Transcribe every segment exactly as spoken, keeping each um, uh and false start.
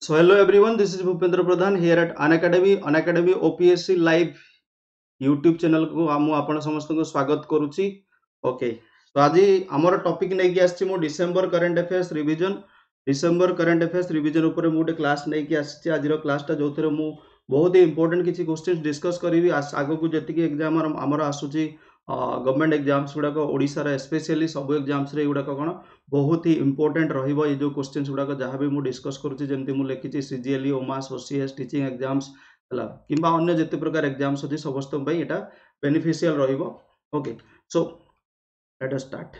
So hello everyone, this is Bhupendra Pradhan here at Unacademy, Unacademy O P S C Live YouTube channel को आमु आपण समस्त को स्वागत करूची। ओके, तो आज आमर टॉपिक नै कि आछि मो December current affairs revision December current affairs revision ऊपर मु गोटे क्लास नै कि आछि। आज रो क्लासटा जोथरे मु बहुत ही इंपोर्टेंट किछि क्वेश्चंस डिस्कस करिवि। आगो को जति कि एग्जाम हमर आसुची गवर्नमेंट एग्जाम्स गुड़ाक ओडिशा स्पेशली सब एग्जाम्स रे गुड़ाक कौन बहुत ही इंपोर्टेंट रहिबो। ये जो क्वेश्चंस गुड़ाक जहाँ भी मुझे डिस्कस करुच्ची जमती मुझे लिखी सीजीएलई ओमास ओसीएस टीचिंग एग्जाम्स है कि अन्य जिते प्रकार एग्जाम्स अच्छी समस्त यहाँ बेनिफिशियल रहिबो। Okay, so let us start.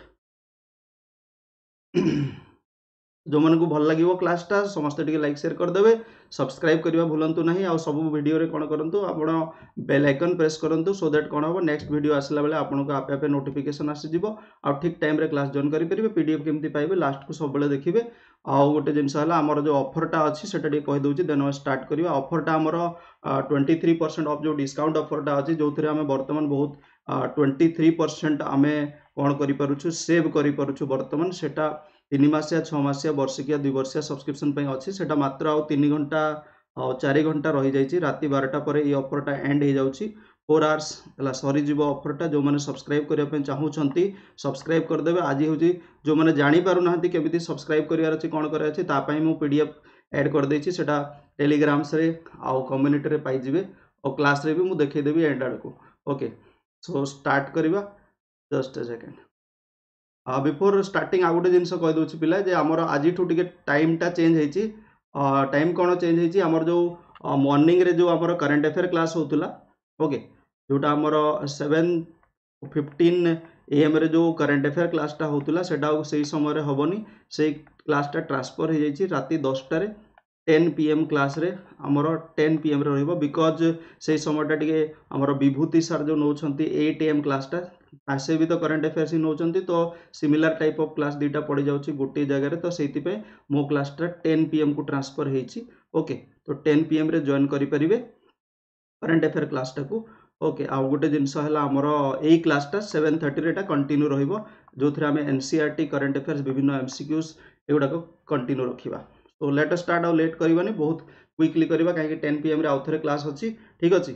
जो मन को भल लगे क्लासटा समस्त टिके लाइक शेयर करदे, सब्सक्राइब करवा भूलु ना। आ सब वीडियो रे कौन करूँ आप बेल आइकन प्रेस करूँ सो दैट कौन हम नेक्स्ट वीडियो आसला बेले आपको आपे आपे नोटिफिकेशन आसीज। आ ठीक टाइम रे क्लास जॉइन करेंगे। पीडीएफ केमती पाइबे लास्ट को सब बेले देखिए। आउ गोटे जिनस है आमर जो ऑफरटा अच्छी से कहीदे देन हम स्टार्ट करवा। ऑफरटा आमर ट्वेंटी थ्री परसेंट ऑफ जो डिस्काउंट ऑफरटा अच्छी जो थे आम बर्तमान बहुत ट्वेंटी थ्री परसेंट आम कौन करूँ सेव करूँ बर्तमान सेटा तीन मसिया छमासिया वर्षिकिया दुई वर्षिया सब्सक्रिप्शन अच्छी से मात्र आउ तीन घंटा चार घंटा रही जाइए। राति बारटा पर ये ऑफरटा एंड हो जाउछि। फोर आवर्स है सरीज ऑफरटा। जो मैंने सब्सक्राइब करने चाहूँगी सब्सक्राइब करदे। आज हूँ जो मैंने जापर ना केमी सब्सक्राइब करार अच्छे कौन कराई मुझे पीडीएफ ऐड कर देछि सेटा टेलीग्राम्स रे आउ कम्युनिटी रे पाइजिबे और क्लास रे भी मुझे देखईदेवी एंड आड़ को। ओके, सो स्टार्ट करवा। Just a second before starting आ गोटे जिनस कहीदे पिला जे आमर आज टाइमटा चेंज होती। टाइम कौन चेंज होती आमर जो मॉर्निंग रे जो आमर करंट अफेयर क्लास होता। ओके, जोटा आमर सेवेन फिफ्टीन एएम रे जो करंट अफेयर क्लासटा होता से से समय हेनी से क्लासटा ट्रांसफर हो जाइए राति दसटार टेन पीएम क्लास रे आमर टेन पीएम रे रहिबो। बिकज से समयटा टिके आमर विभूति सार जो नौछंती एट एएम क्लासटा आसे भी तो करंट अफेयर्स ही नौचंती तो सिमिलर टाइप ऑफ क्लास दुईटा पड़ जाउछि गोटे जगह तो से मो क्लासटा टेन पीएम को ट्रांसफर होइछि। ओके, तो टेन पीएम रे जॉइन करि परिबे करंट अफेयर क्लासटा को। ओके, आ गोटे जिनस है आमर यही क्लासटा सेवेन थर्टी रे कंटिन्यू रहिबो जो थे आम एनसीईआरटी करंट अफेयर्स विभिन्न एमसीक्यूज एगुड़ाक कंटिन्यू रखा। तो लेट अस स्टार्ट। आ लेट करबानी बहुत क्विकली करबा कहीं टेन पीएम रे आउ थे क्लास अच्छी। ठीक अच्छे,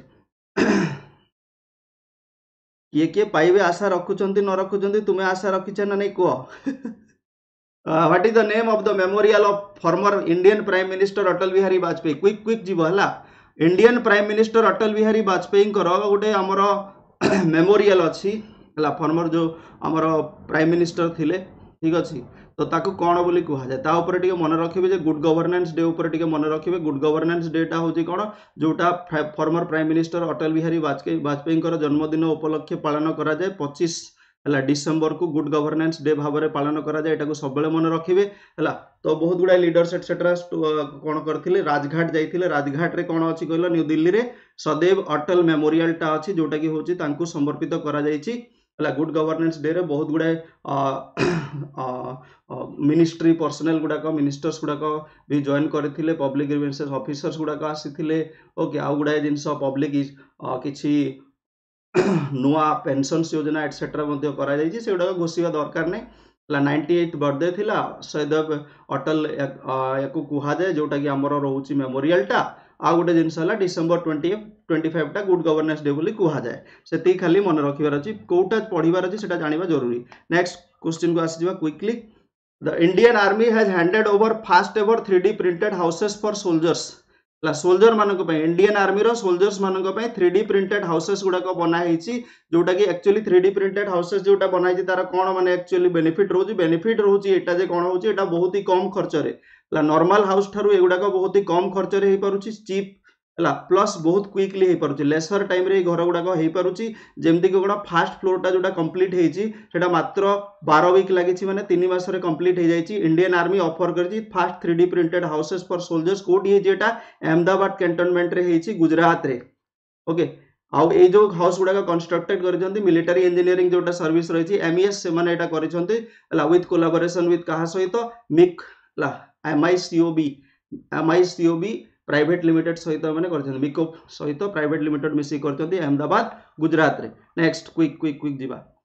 किए किए पाइबे आशा रखुचंती न रखुचंती तुम्हें आशा रखिछ ना नहीं कह। What is the name of the memorial of former Indian prime minister Atal Bihari Vajpayee. Quick quick जीव है। Indian prime minister Atal Bihari Vajpayee गोटे आमर मेमोरियल अच्छी है फॉर्मर जो आमर प्राइम मिनिस्टर थिले। ठीक अच्छे, तो ताकू कौन बोली कहुए ता ऊपर टिके मन रखिए जे गुड गवर्नेंस डे ऊपर टिके मन रखिए। गुड गवर्नेंस डेटा होची कौन जोटा former prime minister Atal Bihari Vajpayee Vajpayee जन्मदिन उपलक्षे पालन करा जाए पच्चीस है डिसेम्बर को गुड गवर्नेंस डे भाव में पालन करा जाए। एटा को सब मन रखिए है। तो बहुत गुड़ा लीडर्स एटसेट्रा कौन करथिले राजघाट जाइथिले। राजघाट रे कौन अच्छी कहल न्यू दिल्ली रे सदैव अटल मेमोरियलटा अच्छी जोटा कि होची तांकू समर्पित करा जाइछि है। गुड गवर्नेंस डे रे बहुत गुड़ाए मिनिस्ट्री पर्सनल गुड़ाक मिनिस्टर्स गुड़ाक भी जॉइन करथिले। पब्लिक ग्रीवेंसेस ऑफिसर्स गुड़ाक आसीथिले। ओके, आउ गुड़ाए जिनस पब्लिक किछि नुआ पेंशन योजना एटसेट्रा से गुड़ाक घोषिया दरकार नहीं। नाइंटी एट बर्थडे थिला सदैव अटल या कहुए जोटा कि आमर रोचे मेमोरियलटा। आ गोटे जिनस है डिसेम्बर ट्वेंटी ट्वेंटी फाइव टा गुड गवर्नेंस डे बोली कहुए से खाली मन रखिबार अच्छी कौटा पढ़िबार अच्छी से जाना जरूरी। नेक्स्ट क्वेश्चन को आसीजा quickly. The Indian army has handed over first ever three D printed houses for soldiers. Soldier मानक इंडियन आर्मी रो सोल्जर्स मानक थ्री डी प्रिंटेड हाउसेस गुड़ाक बनाई जोटा कि actually three D printed houses जोटा बनाई तार कौन माने एक्चुअली बेनिफिट रोची बेनिफिट रोची एटा जे कौन होची एटा बहुत ही कम खर्च रे नॉर्मल हाउस ठारू एगुड़ाक बहुत ही कम खर्च रे पारुची चीप है प्लस बहुत क्विकली हो पारुची लेसर टाइम रे घर गुड़ाक हो पारुची। जेमती कि गोटा फास्ट फ्लोरटा जोटा कंप्लीट होईची सेटा मात्र बारह वीक लगी माने तीन मास रे कंप्लीट हो जाइए। इंडियन आर्मी ऑफर करची first three D printed houses for soldiers कोटी है जेटा अहमदाबाद कैंटोनमेंट रे होईची गुजरात रे। ओके, आउ ए जो हाउस गुड़ाक कंस्ट्रक्टेड कर मिलिटरी इंजीनियरिंग जोटा सर्विस रही एमईएस से माने एटा करिसंती विथ कोलाबोरेशन विथ कहा सहित मिक एमआईसीओबी एमआईसीओबी प्राइवेट लिमिटेड सहित मैंने कर मिको सहित प्राइवेट लिमिटेड मिसिक कर अहमदाबाद गुजरात रे। नेक्स्ट क्विक क्विक क्विक जीवा।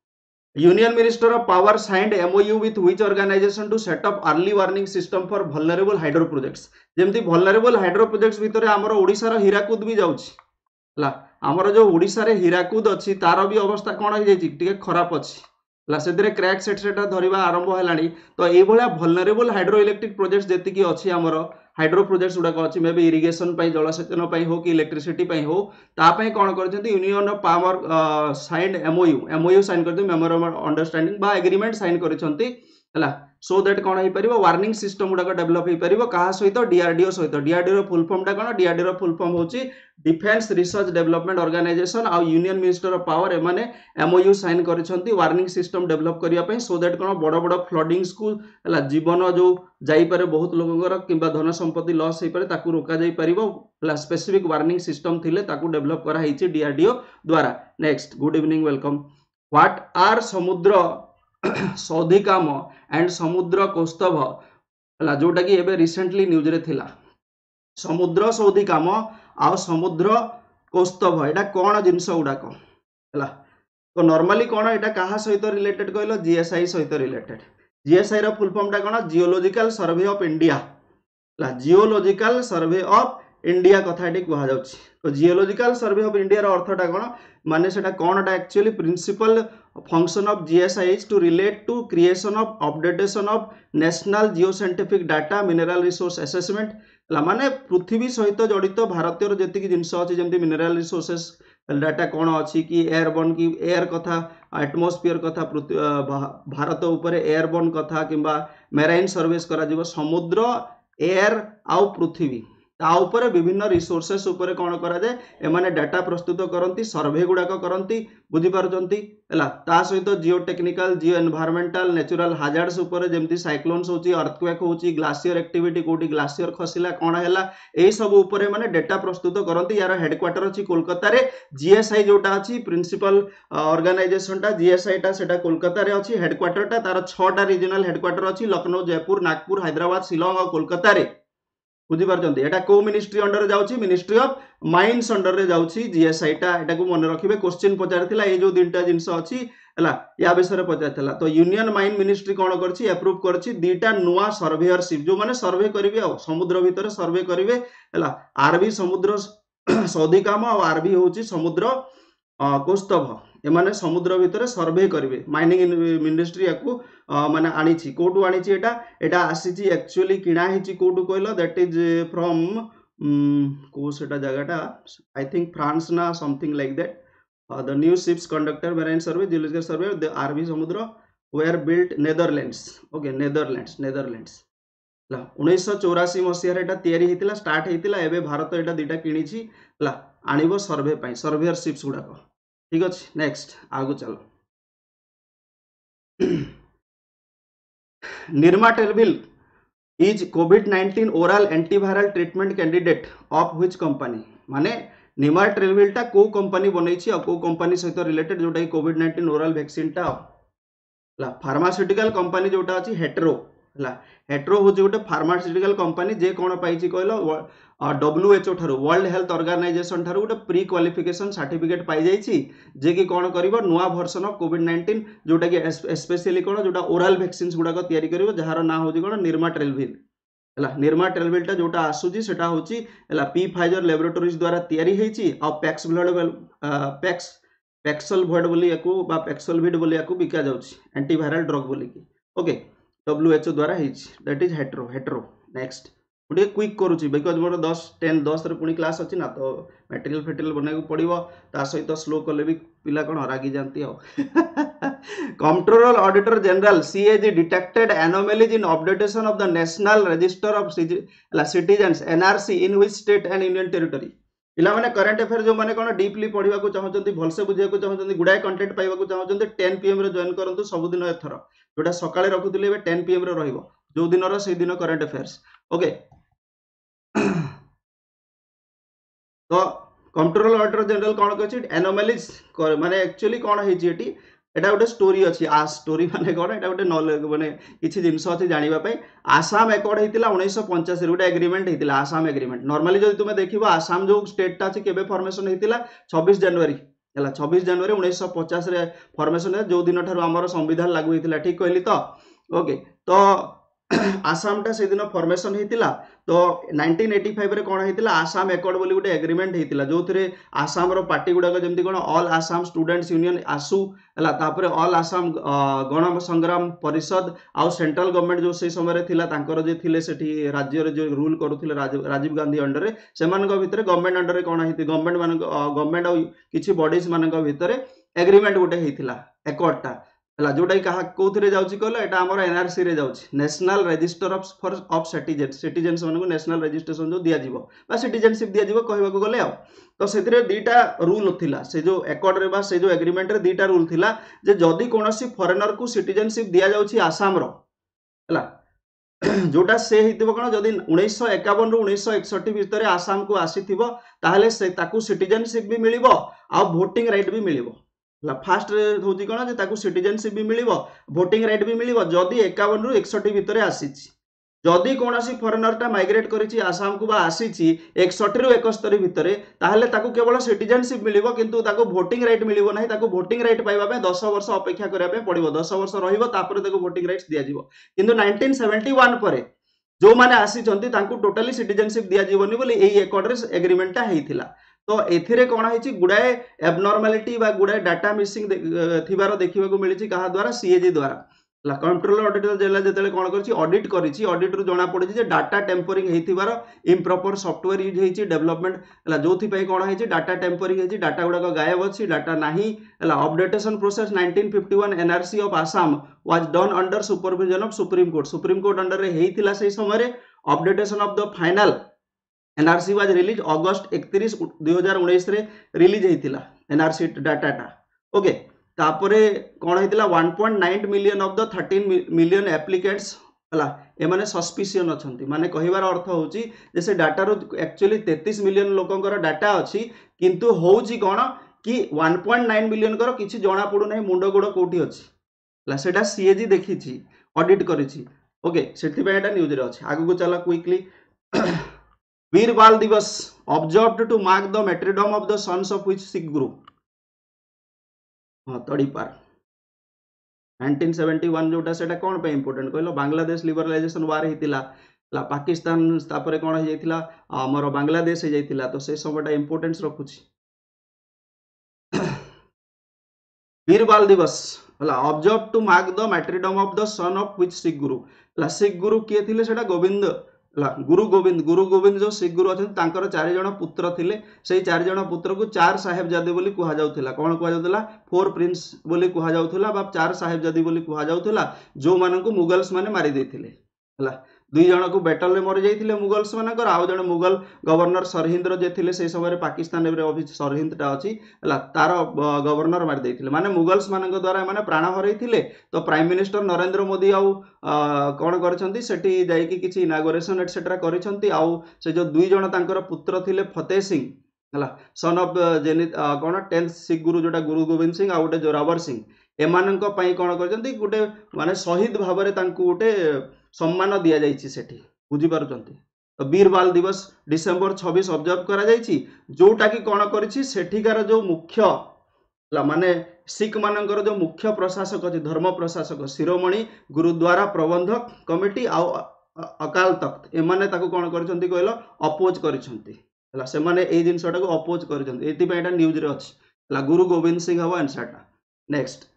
Union minister of power signed MOU with which organisation to set up early warning system for vulnerable hydro projects. जेमती वल्नरेबल हाइड्रो प्रोजेक्ट्स भितर आमर ओडिशा रो हीराकुद भी जाउछि ला आमर जो ओडिशा रे हीराकुद अछि तार भी अवस्था कोन हो जाइछि टिके खराब अछि ला सेतरे क्रैक सेट सेटा धरिबा आरंभ हेलानी। तो एई भलिया वल्नरेबल हाइड्रो इलेक्ट्रिक प्रोजेक्ट्स जेति की अछि आमर हाइड्रो प्रोजेक्ट्स गुडा अछि मे बी इरिगेशन पई जलसेचन पई हो कि इलेक्ट्रिसिटी पई हो ता पई कोन करछथि union of power sign MOU MOU sign करथि मेमोरेंडम ऑफ अंडरस्टैंडिंग बा एग्रीमेंट साइन करछथि हला सो दैट कोन होई परिबो वार्निंग सिस्टम गुडा डेवलप होई परिबो कहा सहित डीआरडीओ सहित डीआरडीओ रो फुल फॉर्म टा कोन डीआरडीओ रो फुल फॉर्म होची डिफेंस रिसर्च डेवलपमेंट ऑर्गेनाइजेशन आ यूनियन मिनिस्टर ऑफ पावर एमाने एमओयू साइन करछथि वार्निंग सिस्टम डेवलप करिया पई सो दैट कोन बड़ बड़ फ्लडिंग्स को हला जीवन जो जाई पारे बहुत लोगों किंबा धन संपत्ति लॉस होई पारे ताकू रोका जाई परिबो हला स्पेसिफिक वार्निंग सिस्टम थिले ताकू डेवलप करा हिची डीआरडीओ द्वारा। Next good evening welcome. What are Samudra Saudhikama and समुद्र कौस्तभ हला जोटा कि एबे रिसेंटली न्यूज रे थिला समुद्र सौधिकाम आ समुद्र कौस्तभ एटा कोन जिंस गुडाक हला। तो नॉर्मली कोन एटा कहा सहित रिलेटेड कहलो जीएसआई सहित रिलेटेड। जीएसआई रो फुल फॉर्म टा कोन जियोलॉजिकल सर्वे ऑफ इंडिया हला जियोलॉजिकल सर्वे ऑफ इंडिया कथा एटी कहा जाउछि। तो जियोलॉजिकल सर्वे ऑफ इंडिया रो अर्थटा कोन माने सेटा कोनटा actually principal function of GSI is to relate to creation of updatation of national geoscientific data mineral resource assessment हला माने पृथ्वी सहित जड़ित भारतीय जेति की जिंस अछि जेमति मिनरल रिसोर्सेस डाटा कोन अछि कि एयरबोर्न की एयर कथा एटमॉस्फेयर कथा भारत ऊपर एयरबोर्न कथा किंबा मेराइन सर्विस करा जिवो समुद्र एयर आ पृथ्वी ता ऊपर विभिन्न रिसोर्सेस ऊपर कोन करा जाय एमाने डाटा प्रस्तुत करंती सर्वे गुडाक करंती बुझी पारजंती हला ता सहित geo technical geo environmental natural hazards ऊपर जेमति साइक्लोन्स होची अर्थक्वेक होची ग्लासियर एक्टिविटी कोटी ग्लासियर खसिला कोन हैला एई सब ऊपर माने डाटा प्रस्तुत करंती। यार हेडक्वार्टर अछि कोलकाता रे जीएसआई जोटा अछि प्रिंसिपल ऑर्गेनाइजेशन टा जीएसआई टा सेटा कोलकाता रे अछि हेडक्वार्टर टा तार छह टा रीजनल हेडक्वार्टर अछि लखनऊ जयपुर नागपुर हैदराबाद शिलांग और कोलकाता रे बुझी पारजंती। एटा को मिनिस्ट्री अंडर जाउची मिनिस्ट्री ऑफ माइंस अंडर रे जाउची जीएसआई टा एटा को मन रखिबे क्वेश्चन पचारथिला ए जो तीनटा जिंस अछि हला या विषय पचारथिला। तो यूनियन माइन मिनिस्ट्री कोन करछि अप्रूव करछि दीटा नुवा सर्वेयरशिप जो माने सर्वे करिवे आ समुद्र भीतर सर्वे करिवे हला आरबी समुद्र सौधिकाम और आरबी होची समुद्र कौस्तभ एमाने समुद्र भीतर सर्वे करिवे माइनिंग मिनिस्ट्री याकू माने आनिछि कोटू आनिछि एटा एटा आसीछि एक्चुअली किणा हिछि कोटू कहलो दैट इज फ्रॉम को सेटा जगहटा आई थिंक फ्रांस ना something like that the new ships conductor marine survey geological survey the RV Samudra were built Netherlands okay Netherlands Netherlands ला उन्नीस सौ चौरासी मसिया रे एटा तयारी हितिला स्टार्ट हितिला एबे भारत एटा दुटा किनिछि ला आनिबो सर्वे पई सर्वेयरशिप्स गुडाको ठीक अछि। नेक्स्ट आगु चलो nirmatrelvir is COVID nineteen oral antiviral treatment candidate of which company माने निर्माटेलविल टा को कंपनी बनैछि आ को कंपनी सहित रिलेटेड जोटा कोविड नाइंटीन ओरल वैक्सीन टा ला फार्मास्यूटिकल कंपनी जोटा अछि हेट्रो हला हेट्रो हो गोटे फार्मास्यूटिकल कंपनी जे कोन पाइछि कहलो डब्ल्यूएचओ ठारू वर्ल्ड हेल्थ ऑर्गेनाइजेशन ठारू गोटे प्री क्वालिफिकेशन सर्टिफिकेट पाई जाइछि जे कि कोन करिवो नुवा वर्जन ऑफ कोविड नाइंटीन जोटा कि स्पेशली कोन जोटा ओरल वैक्सीन्स गुडा को तयारी करिवो जहार ना होछि कोन निर्माटेलविल हला निर्माटेलविल टा जोटा आसुछि सेटा होछि हला पी फाइजर लैबोरेटरीज द्वारा तयारी हेछि आ पैक्स ब्लड पैक्स पैक्सलविड बोली याकू बा पैक्सलविड बोली याकू बिका जाउछि एंटीवायरल ड्रग बोली की ओके डब्ल्यूएचओ द्वारा हेछि that is Hetero Hetero. Next गोटे क्विक करूची बिकज मोर दस टेन दस रे पुणी क्लास अछि ना तो मटेरियल फेटेरियल बनाइको पड़िबो ता सहित स्लो कले भी पिला कोन रागी जानती हो controller auditor general CAG detected anomalies in updatation of the national register of citizens NRC in which state and union territory पिला माने करंट अफेयर जो माने कोन डीपली पढिबा को चाहउचंती भलसे बुझिया को चाहउचंती गुडाय कंटेंट पाइबा को चाहउचंती टेन पीएम रे जॉइन करंतु सब दिन एथर जोटा सकाळे रखुतले बे टेन पीएम रे रहिबो जो दिन रो से दिन करंट अफेयर्स ओके। तो कंट्रोलर ऑडिटर जनरल कोन कहछि एनोमलीज माने एक्चुअली कोन हेछि एटी एटा गोटे स्टोरी अछि आ स्टोरी माने कोन एटा गोटे नॉलेज माने किछि जिंस अछि जानिबा पई आसाम एकॉर्ड हेतिला उन्नीस सौ पचासी रे गोटे एग्रीमेंट हेतिला आसाम एग्रीमेंट नॉर्मली जदि तुमे देखिबो आसाम जो स्टेट ता अछि केबे फॉर्मेशन हेतिला छब्बीस जनवरी है छब्बीस जनवरी उन्नीस पचास फर्मेसन है जो दिन ठार आम संविधान लागू होता ठीक कहली तो ओके तो आसामटा से दिन फर्मेसन होता तो नाइंटीन एटी फाइव रे कौन होता आसाम एकॉर्ड बोली गोटे एग्रीमेंट होता जो थे आसाम पार्टी गुड़ाक जमी कौन all Assam students union AASU है तापर ऑल आसाम गण संग्राम परिषद आउ सेंट्रल गवर्नमेंट जो से समय थिला जे थिले सेठी राज्य जो रूल करुले राजीव गांधी अंडर से भितर गवर्नमेंट अंडर कौन होती गवर्नमेंट मान गवर्नमेंट आ किसी बॉडीज मान भितर एग्रीमेंट गोटे होता एकॉर्डटा है जोटा कहा कौन जाऊँगी कहल यहाँ आम एनआरसी रे जाऊँगी national register of for of citizen citizens मान नेशनल रजिस्ट्रेशन जो दिज्व सिटीजनशिप दिज्व कहवाक गले आ तो से दीटा रूल थिला से जो एकॉर्ड रे से जो एग्रीमेंट रे दीटा रूल थिला जे जदि कौन फॉरेनर को सिटीजनशिप दि जाऊँगी आसाम रो जोटा से कौन जदि उन्नीस एकावन रु उन्नीस एकसठ भितर आसाम को आसी से सिटीजनशिप भी मिल आ भोटिंग राइट भी मिल फास्ट हूँ कौन जो सिटीजनशिप भी मिल भोटिंग राइट भी मिल जदि एकावन रु एकसठ भितर आसी जदि कौन फॉरेनरटा माइग्रेट करी आसाम को आसी एकसठ रु एकस्तरी भितर ताहले ताकू केवल सिटीजनशिप मिल किंतु ताकू भोटिंग राइट मिल ना ताकू भोटिंग राइट पाइबा दस वर्ष अपेक्षा करने पड़ो दस वर्ष रही भोटिंग राइट्स दिज्व किंतु नाइंटीन सेवेंटी वन पर जो मैंने आसी टोटाली सिटीजनशिप दिज्वनी बोली यही एकॉर्ड रे एग्रीमेंटा होता तो एथिरे कौन है गुड़ाए एबनॉर्मालिटी बा गुड़ाए डाटा मिसिंग थिबार देखा मिली क्या द्वारा सीएजी द्वारा कंट्रोलर ऑडिटर जेला जिते कौन कर ऑडिट करी ऑडिट रु जना पड़ी जे डाटा टेम्परिंग होइथिबार इम्प्रॉपर सॉफ्टवेयर यूज होइछि डेवलपमेंट है जो कौन है डाटा टेम्परिंग होइछि डाटा गुड़ाक गायब अच्छी डाटा नाही है updatation process nineteen fifty one NRC of Assam was done under supervision of supreme court supreme court under रे हेइथिला से समय updatation of the final NRC was release अगस्त एकतीस दुई हजार उन्नीस रिलीज होता एनआरसी डाटाटा ओके तापरे कौन होता one point nine million of the thirteen million applicants है एमाने सस्पिशियन अच्छा माने कहिबार अर्थ होची जे से डाटा रो एक्चुअली तैंतीस मिलियन लोकंकर डाटा अच्छी किंतु होची कौन कि वन पॉइंट नाइन मिलियन कर किसी जना पड़ू ना मुंड गोड़ कौटी अच्छी सेटा सीएजी देखी ऑडिट करी ओके से न्यूज रे अच्छे आगु को चला quickly Veer Bal Diwas observed to mark the martyrdom of the sons of which Sikh Guru हाँ तड़ीपार नाइंटीन सेवेंटी वन जोटा सेटा कौन पे इंपोर्टेंट कहलो बांग्लादेश लिबरलाइजेशन वार होता पाकिस्तान तापर कौन हो आमर बांग्लादेश हो जाता तो से समयटा importance रखुची Veer Bal Diwas observe to mark the martyrdom of the son of which Sikh Guru Sikh गुरु किए थे सेटा गोविंद गुरु गोविंद गुरु गोविंद जो सिख गुरु अच्छा चार जन पुत्र थे से चार जन पुत्र को चार साहेबजादी बोली कह जाउथला कौन कह जाउथला फोर प्रिंस बोली कह जाउथला बा चार साहेबजादी बोली कह जाउथला जो मानक मुगल्स माने मारी देथिले हला दुई जन को बैटल रे मरि जाइथिले मुगल्स मानकर आउ जन मुगल गवर्नर सरहिंद्र जे थिले से समय पाकिस्तान रे ऑफिस सरहिंदटा अछि हला तार गवर्नर मारी देथिले माने मुगल्स मानक द्वारा माने प्राण हरैथिले तो प्राइम मिनिस्टर नरेंद्र मोदी आउ कौन करछंती सेठी जाइकी किछि इनागोरेशन एटसेट्रा करछंती आउ से जो दुई जन तांकर पुत्र थिले फतेह सिंह हला सन ऑफ जेनि कौन टेंथ सिख गुरु जोटा गुरु गोविंद सिंह आउ गोटे जोरावर सिंह एमानक पई कौन करछंती गोटे माने शहीद भाव रे तांकु गोटे सम्मान दि जाइछि सेठी बुझी पारुचंती तो वीर बाल दिवस डिसेंबर छब्बीस ऑब्जर्व करा जाइछि जोटा कि कौन करिछि सेठिकार जो मुख्य माने सिख मानकर जो मुख्य प्रशासक अच्छे धर्म प्रशासक शिरोमणि गुरुद्वारा प्रबंधक कमिटी आउ अकाल तख्त एमाने ताकू कौन करछंती कहलो अपोज करछंती हला से माने ए जिंसटा को अपोज करछंती एति पयटा न्यूज रे अछि हला गुरु गोविंद सिंह हवा आंसरटा next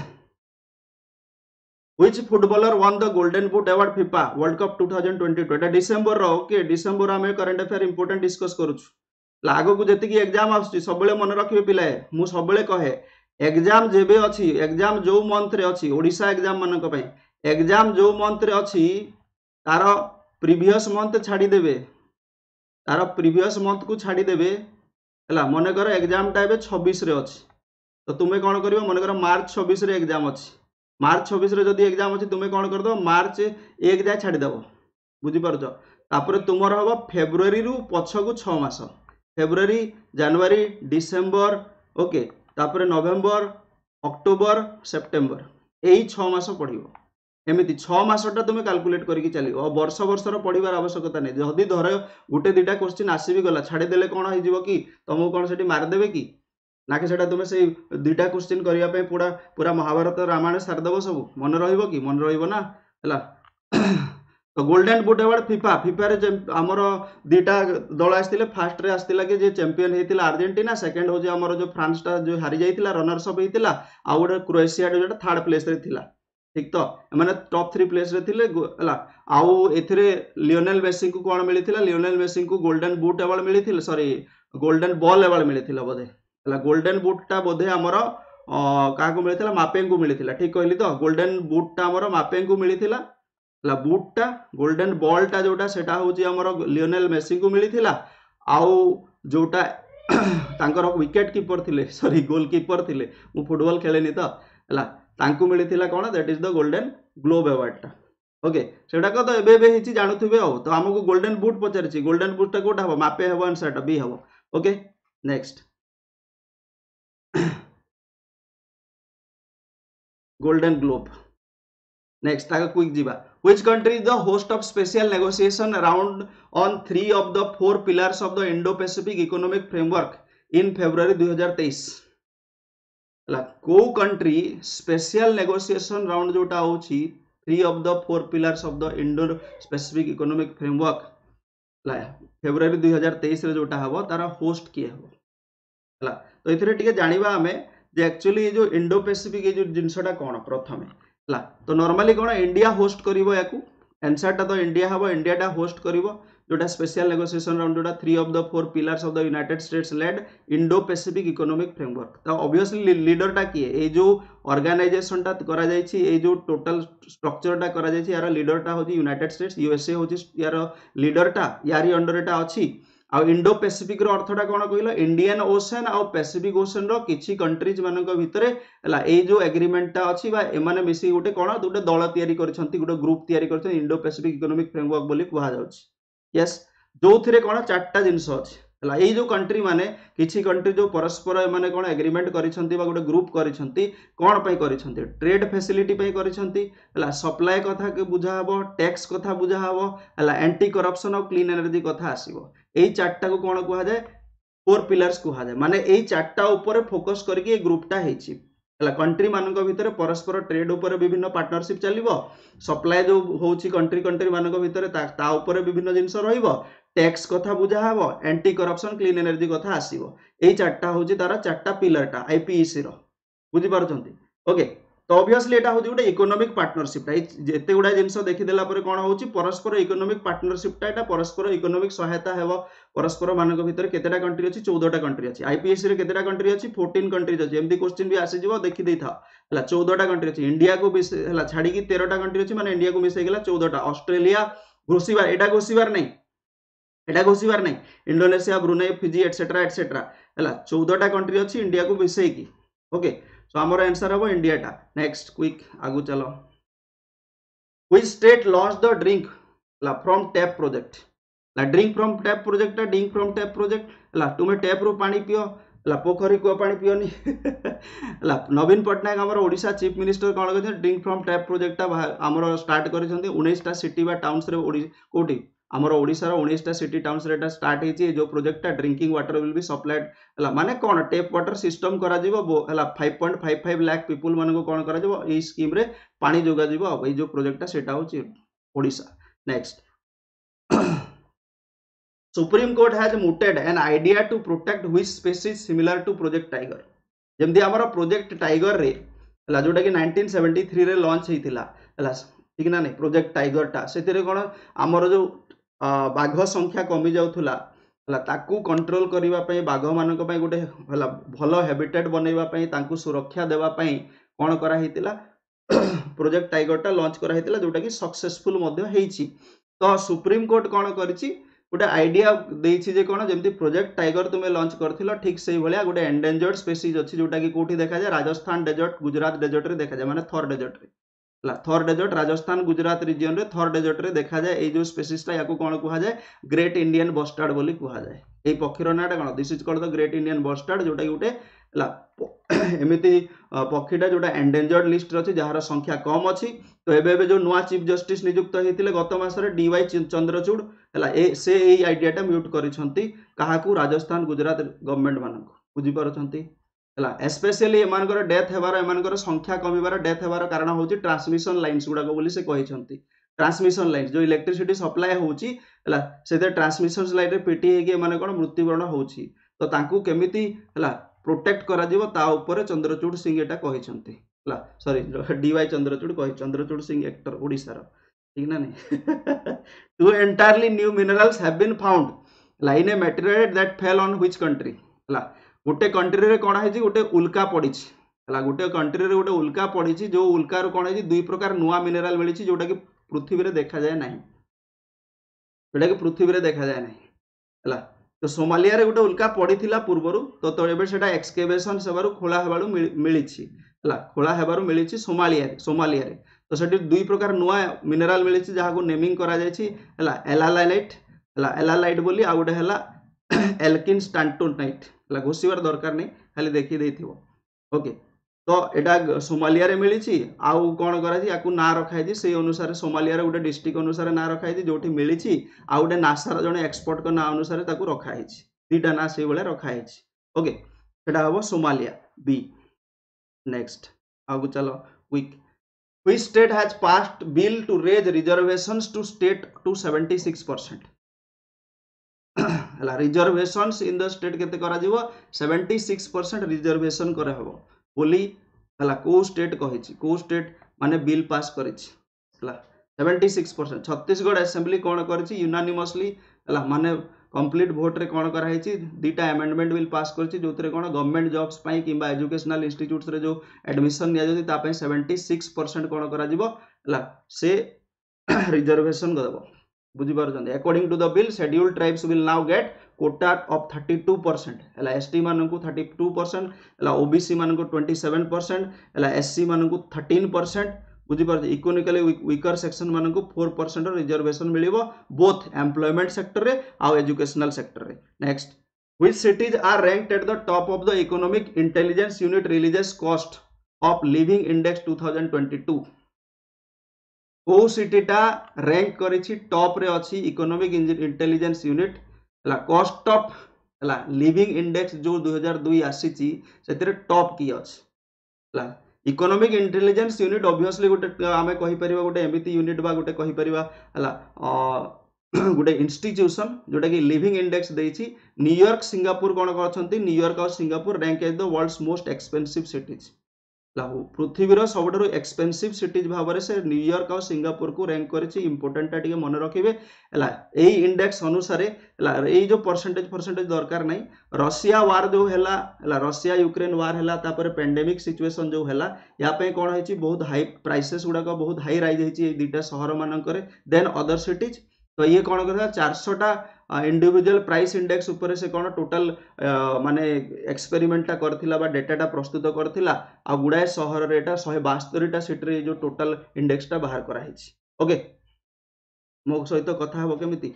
Which footballer won the Golden Boot Award FIFA World Cup twenty twenty-two एटा डिसेंबर रो ओके डिसेंबर आमे करंट अफेयर इंपोर्टेंट डिस्कस करूछु लागो को जति की एग्जाम आछी सबले मन रखिबे पिलाए मु सबले कहे एग्जाम जेबे अछि एग्जाम जो मंथ रे अछि ओडिसा एग्जाम मानक पय एग्जाम जो मंथ रे अछि तार प्रीवियस मंथ छाडी देबे तार प्रीवियस मंथ को छाडी देबे हला मने कर एग्जाम टा एबे छब्बीस रे अछि तो तुमे कोन करिवो मने कर मार्च छब्बीस रे एग्जाम अछि मार्च छब्बीस रे जदि एग्जाम अच्छी तुम्हें कौन कर दो मार्च एक जाए छाड़देव बुझीपार तापर तुमर हम फेब्रुआरी रु पछकू छमास फेब्रुआरी जनवरी डिसेम्बर ओके तापर नवेम्बर अक्टोबर सेप्टेम्बर यही छमास पढ़ो एमती छमासटा तुम्हें काल्कुलेट करके चलो और वर्ष वर्षर पढ़ार आवश्यकता नहीं जदि धर गोटे दुटा क्वेश्चन आसबी गला छाड़देले कौन हो कि तुमको कौन से मारिदेवे कि ना कि सेटा तुम से दुईटा क्वेश्चन करने पूरा पूरा महाभारत रामायण सारदेव सब मन रहिबो कि मन रहिबो ना हला तो golden boot award FIFA FIFA रे हमर दुईटा दल आसते फास्ट रे आसला कि जे चैंपियन होता अर्जेंटीना सेकेंड हूँ आमर जो फ्रांस टा जो हारी जाइए रनर्स अप होता आउ गोटे क्रोएशिया जो थर्ड प्लेस रे थिला ठीक तो मैंने टॉप थ्री प्लेस रे थिले हला आउ एथिरे लियोनेल मेसी को कौन मिलता लियोनेल मेसी को गोल्डन बुट अवार्ड मिलता सॉरी गोल्डन बॉल अवार्ड मिलता बोधे है गोल्डन बुटा बोधे आमर क्या मिलता मापे को मिलता ठीक कहली तो गोल्डन बुटा आमर मापे को मिलता बुटा गोल्डन बॉल टा जोटा सेटा होची हमर लियोनेल मेसी को मिलता आउ जोटा तांकर विकेट कीपर थिले सॉरी गोलकीपर थिले मु फुटबॉल खेलेनी तो हला तांको मिलता कौन that is the golden globe award टा ओके सेटा को तो एबे एबे हिची जानुथिबे हो तो हमको गोल्डन बूट पचारछि गोल्डन बूट टा कोटा हबो मापे हबो आंसर टा बी हबो okay next golden globe next ताका क्विक जीवा which country is the host of special negotiation round on three of the four pillars of the Indo-Pacific economic framework in February two thousand twenty-three ला को country special negotiation round जोटा होची three of the four pillars of the Indo specific economic framework ला फेब्रुआरी दो हज़ार तेईस रे जोटा हबो तारा होस्ट किए हबो हला तो एथिरे टिके जानिबा हमें जे एक्चुअली जो इंडो पैसिफिक ये जो जिनसटा कोन प्रथमे हला तो नॉर्मली कोन इंडिया होस्ट करिवो याकू आंसरटा तो इंडिया हबो इंडियाटा होस्ट करिवो जोटा स्पेशल नेगोशिएशन राउंड जोटा three of the four pillars of the United States led Indo Pacific economic framework तो ऑब्वियसली लीडरटा किए ए जो ऑर्गेनाइजेशन टा करा जायछि ए जो टोटल स्ट्रक्चरटा करा जायछि यार लीडरटा होछि यूनाइटेड स्टेट्स यूएसए होछि यार लीडरटा यारी अंडरटा अछि आ इंडो पैसिफिक रो अर्थटा कोन कहलो इंडियन ओशन आ पैसिफिक ओशन रो किछि कंट्रीज मानक भितरे हला ए जो एग्रीमेंटटा अछि बा एमाने मिसी गोटे कोन गोटे दल तयारी करछंती गोटे ग्रुप तयारी करछंती इंडो पैसिफिक इकोनॉमिक फ्रेमवर्क बोली कुहा जाउछि यस जो थिरे कोन चारटा जिंस अछि हला ए जो कंट्री माने किछि कंट्री जो परस्पर एमाने कोन एग्रीमेंट करिछंती बा गोटे ग्रुप करिछंती कोन पई करिछंती ट्रेड फैसिलिटी पई करिछंती हला सप्लाई कथा के बुझा हबो टैक्स कथा बुझा हबो हला एंटी करप्शन और क्लीन एनर्जी कथा आसीबो एई चारटा को कोन कुहा जाय फोर पिलर्स कुहा जाय माने एई चारटा ऊपर फोकस करके ए ग्रुपटा हेछि हला कंट्री मानक भितर परस्पर ट्रेड ऊपर विभिन्न पार्टनरशिप चलिबो सप्लाई जो होछि कंट्री कंट्री मानक भितर ता, ता ऊपर विभिन्न जिंस रहिबो टैक्स कथा बुझा हबो एंटी करप्शन क्लीन एनर्जी कथा आसीबो एई चारटा होछि तारा चारटा पिलरटा आईपीईसी रो बुझि पारछंती ओके तो ऑब्वियसली एटा होछि गोटे इकोनॉमिक पार्टनरशिप एते गुडा जिंस देखि देला पर कोन होछि परस्पर इकोनॉमिक पार्टनरशिप टा एटा परस्पर इकोनॉमिक सहायता हेबो परस्पर मानक भितर केतेटा कंट्री अछि चौदह टा कंट्री अछि आईपीएस रे केतेटा कंट्री अछि चौदह कंट्रीज अछि एमदी क्वेश्चन भी आसी जिवो देखि देथा हला चौदह टा कंट्री अछि इंडिया को भी हला छाडी की तेरह टा कंट्री अछि माने इंडिया को मिसै गेला चौदह टा ऑस्ट्रेलिया घोषिबार एटा घोषिबार नै एटा घोषिबार नै Indonesia Brunei Fiji etcetera etcetera हला चौदह टा कंट्री अछि इंडिया को मिसै की ओके सो हमर आंसर हबो इंडिया टा नेक्स्ट क्विक आगु चलो which state launch the drink ला फ्रॉम टैप प्रोजेक्ट ला drink from tap project drink from tap project ला तुमे टैप रो पानी पियो ला पोखरी को पानी पियोनी ला नवीन पटनायक हमर ओडिसा चीफ मिनिस्टर कोन कहै ड्रिंक फ्रॉम टैप प्रोजेक्ट हमर स्टार्ट करिसंती उन्नीस टा सिटी बा टाउन्स रे ओडी कोठी हमर ओडिसा रो उन्नीस टा सिटी टाउन्स रे एटा स्टार्ट हेची जो प्रोजेक्ट टा drinking water will be supplied हला माने कोन टैप वाटर सिस्टम करा जिवो हला five point five five lakh people माने को कोन करा जिवो ए स्कीम रे पानी जोगा जिवो ए जो प्रोजेक्ट टा सेटा होची Odisha next Supreme Court has mooted an idea to protect which species similar to Project Tiger. जेमती हमारा प्रोजेक्ट टाइगर रे हला जोटा कि नाइंटीन सेवेंटी थ्री रे लॉन्च हेतिला हला ठीक ना नहीं प्रोजेक्ट टाइगर टा सेतिरे कोन हमर जो बाघ संख्या कमी जाउथुला हला ताकू कंट्रोल करिवा पई बाघ मानक पई गोटे हला भलो हैबिटेट बनैवा पई तांकू सुरक्षा देवा पई कोन करा हेतिला प्रोजेक्ट टाइगर टा लॉन्च करा हेतिला जोटा कि सक्सेसफुल मध्ये हेछि तो सुप्रीम कोर्ट कोन करिछि गोटे आइडिया देछि जे कोन जेमती प्रोजेक्ट टाइगर तुमे लॉन्च करथिलो ठीक सेही भलिया गोटे एंडेंजर्ड स्पीसीज अछि जोटा कि कोठी देखा जाय राजस्थान डेजर्ट गुजरात डेजर्ट रे देखा जाय माने थर डेजर्ट रे ला थर डेजर्ट राजस्थान गुजरात रीजन रे थर डेजर्ट रे देखा जाय ए जो स्पीसीज टा याकू कोन कुहा जाय ग्रेट इंडियन बस्टार्ड बोली कुहा जाय ए पक्षीर नाटा कोन this is called the great Indian bustard जोटा कि गोटे ला एमिति पक्षीटा जोटा एंडेंजर्ड लिस्ट रे अछि जहार संख्या कम अछि तो एबे एबे जो नुआ चीफ जस्टिस नियुक्त हेतिले गत मास रे डीवाई चंद्रचूड़ हला ए से ए आइडिया टा म्यूट करिसंती काहाकू राजस्थान गुजरात गवर्नमेंट मानक बुझी परछंती है स्पेशली एमानकर डेथ हेबार एमानकर संख्या कमिबार डेथ हेबार कारण होची ट्रांसमिशन लाइन्स गुडाक बोली से कहिसंती ट्रांसमिशन लाइन्स जो इलेक्ट्रिसिटी सप्लाई होची हला सेते ट्रांसमिशन लाइन रे पिटी हेकी एमाने कोन मृत्युवरण होची तो तांकू केमिति हला प्रोटेक्ट करा जीवो ता ऊपर चंद्रचूड़ सिंह एटा कहिसंती हला सॉरी डीवाई चंद्रचूड़ कहि चंद्रचूड़ सिंह एक्टर ओडिसा रो ठीक ना नहीं two entirely new minerals have been found line a material that fell on which country हला गोटे कंट्री रे कोन है जी गोटे उल्का पड़ी हला गोटे कंट्री रे गोटे उल्का पड़ी जो उल्का रो कोन है जी दुई प्रकार नुवा मिनरल मिली जोटा कि पृथ्वी रे देखा जाए नहीं जोटा कि पृथ्वी रे देखा जाए नहीं हला तो सोमालिया रे गोटे उल्का पड़ीथिला पूर्वरु तो तो एबे सेटा एक्सकेवेशन सेबारु खोला हेबारु मिलिछि हला खोला हेबारु मिलिछि सोमालिया रे सोमालिया रे तो सेठी दुई प्रकार नुवा मिनरल मिलिछि जहा को नेमिंग करा जायछि हला एलालाइट हला एलालाइट बोली आ गोटे हला एल्किन स्टांटोनाइट हला घोषिबार दरकार नहीं खाली देखि देथिबो ओके तो एटा सोमालिया रे मिलिछि आउ कोन करा जी याकू ना रखाइ जी से अनुसार सोमालिया रे गोटे डिस्ट्रिक्ट अनुसार ना रखाइ जी जोठी मिलिछि आ गोटे नासा रो जने एक्सपर्ट को ना अनुसार ताकू रखाइ छी दीटा ना से बेले रखाइ छी ओके सेटा हबो सोमालिया बी नेक्स्ट आगु चलो quick which state has passed bill to raise reservations to state to seventy six percent हला रिजर्वेशंस इन द स्टेट केते करा जीवो सेवेंटी सिक्स परसेंट रिजर्वेशन करे हबो बोली हला को स्टेट कहिछि को स्टेट माने बिल पास करिछि हला seventy six percent Chhattisgarh assembly कोन करिछि यूनानिमसली हला माने कंप्लीट वोट रे कोन करा हिछि दीटा अमेंडमेंट बिल पास करिछि जोतरे कोन गवर्नमेंट जॉब्स पई किबा एजुकेशनल इंस्टीट्यूट्स रे जो एडमिशन निया जति ता पई सेवेंटी सिक्स परसेंट कोन करा जीवो हला से रिजर्वेशन करबो बुझी पारछन according to the bill scheduled tribes will now get quota of thirty two percent हला एसटी मानन को थर्टी टू परसेंट हला ओबीसी मानन को ट्वेंटी सेवन परसेंट हला एससी मानन को थर्टीन परसेंट बुझी पार इकोनॉमिकली वीकर सेक्शन मानन को फोर परसेंट रिजर्वेशन मिलिबो बोथ एम्प्लॉयमेंट सेक्टर रे आ एजुकेशनल सेक्टर रे next which cities are ranked at the top of the economic intelligence unit religious cost of living index two thousand twenty two को सिटीटा rank करिछि top रे अछि economic intelligence unit हला cost of हला living index जो दो हज़ार दो आसीछि सेतरे टॉप की अछि हला इकोनॉमिक इंटेलिजेंस यूनिट ऑब्वियसली गोटे आमे कहि परिबा गोटे एमिति यूनिट बा गोटे कहि परिबा हला गोटे इंस्टीट्यूशन जोटा कि लिविंग इंडेक्स देछि न्यूयॉर्क सिंगापुर कोन करछंती न्यूयॉर्क और Singapore rank as the world's most expensive cities पृथ्वीर सबुठ एक्सपेंसिव सिटीज भाव से न्यूयॉर्क और सिंगापुर को रैंक करिछि इंपोर्टेंट टा मन रखिबे हला एई इंडेक्स अनुसार हला एई जो परसेंटेज परसेंटेज दरकार नहीं रशिया वार जो हैला हला रशिया यूक्रेन वार हैला तापर पेंडेमिक सिचुएशन जो हैला या पे कोन होइछि बहुत हाई प्राइसेस गुडा को बहुत हाई राइज होइछि ए दुटा शहर मानकर देन अदर सिटीज तो ये कौन करता चार सौ टा इंडिविजुअल प्राइस इंडेक्स ऊपर से कौन टोटल माने एक्सपेरिमेंटा करथिला बा डेटाटा प्रस्तुत करथिला आ गुडाए शहर रे एटा एक सौ बास्तरी टा सिटी रे जो टोटल इंडेक्स टा बाहर करा हिछि ओके मो सहित कथा हबो केमिति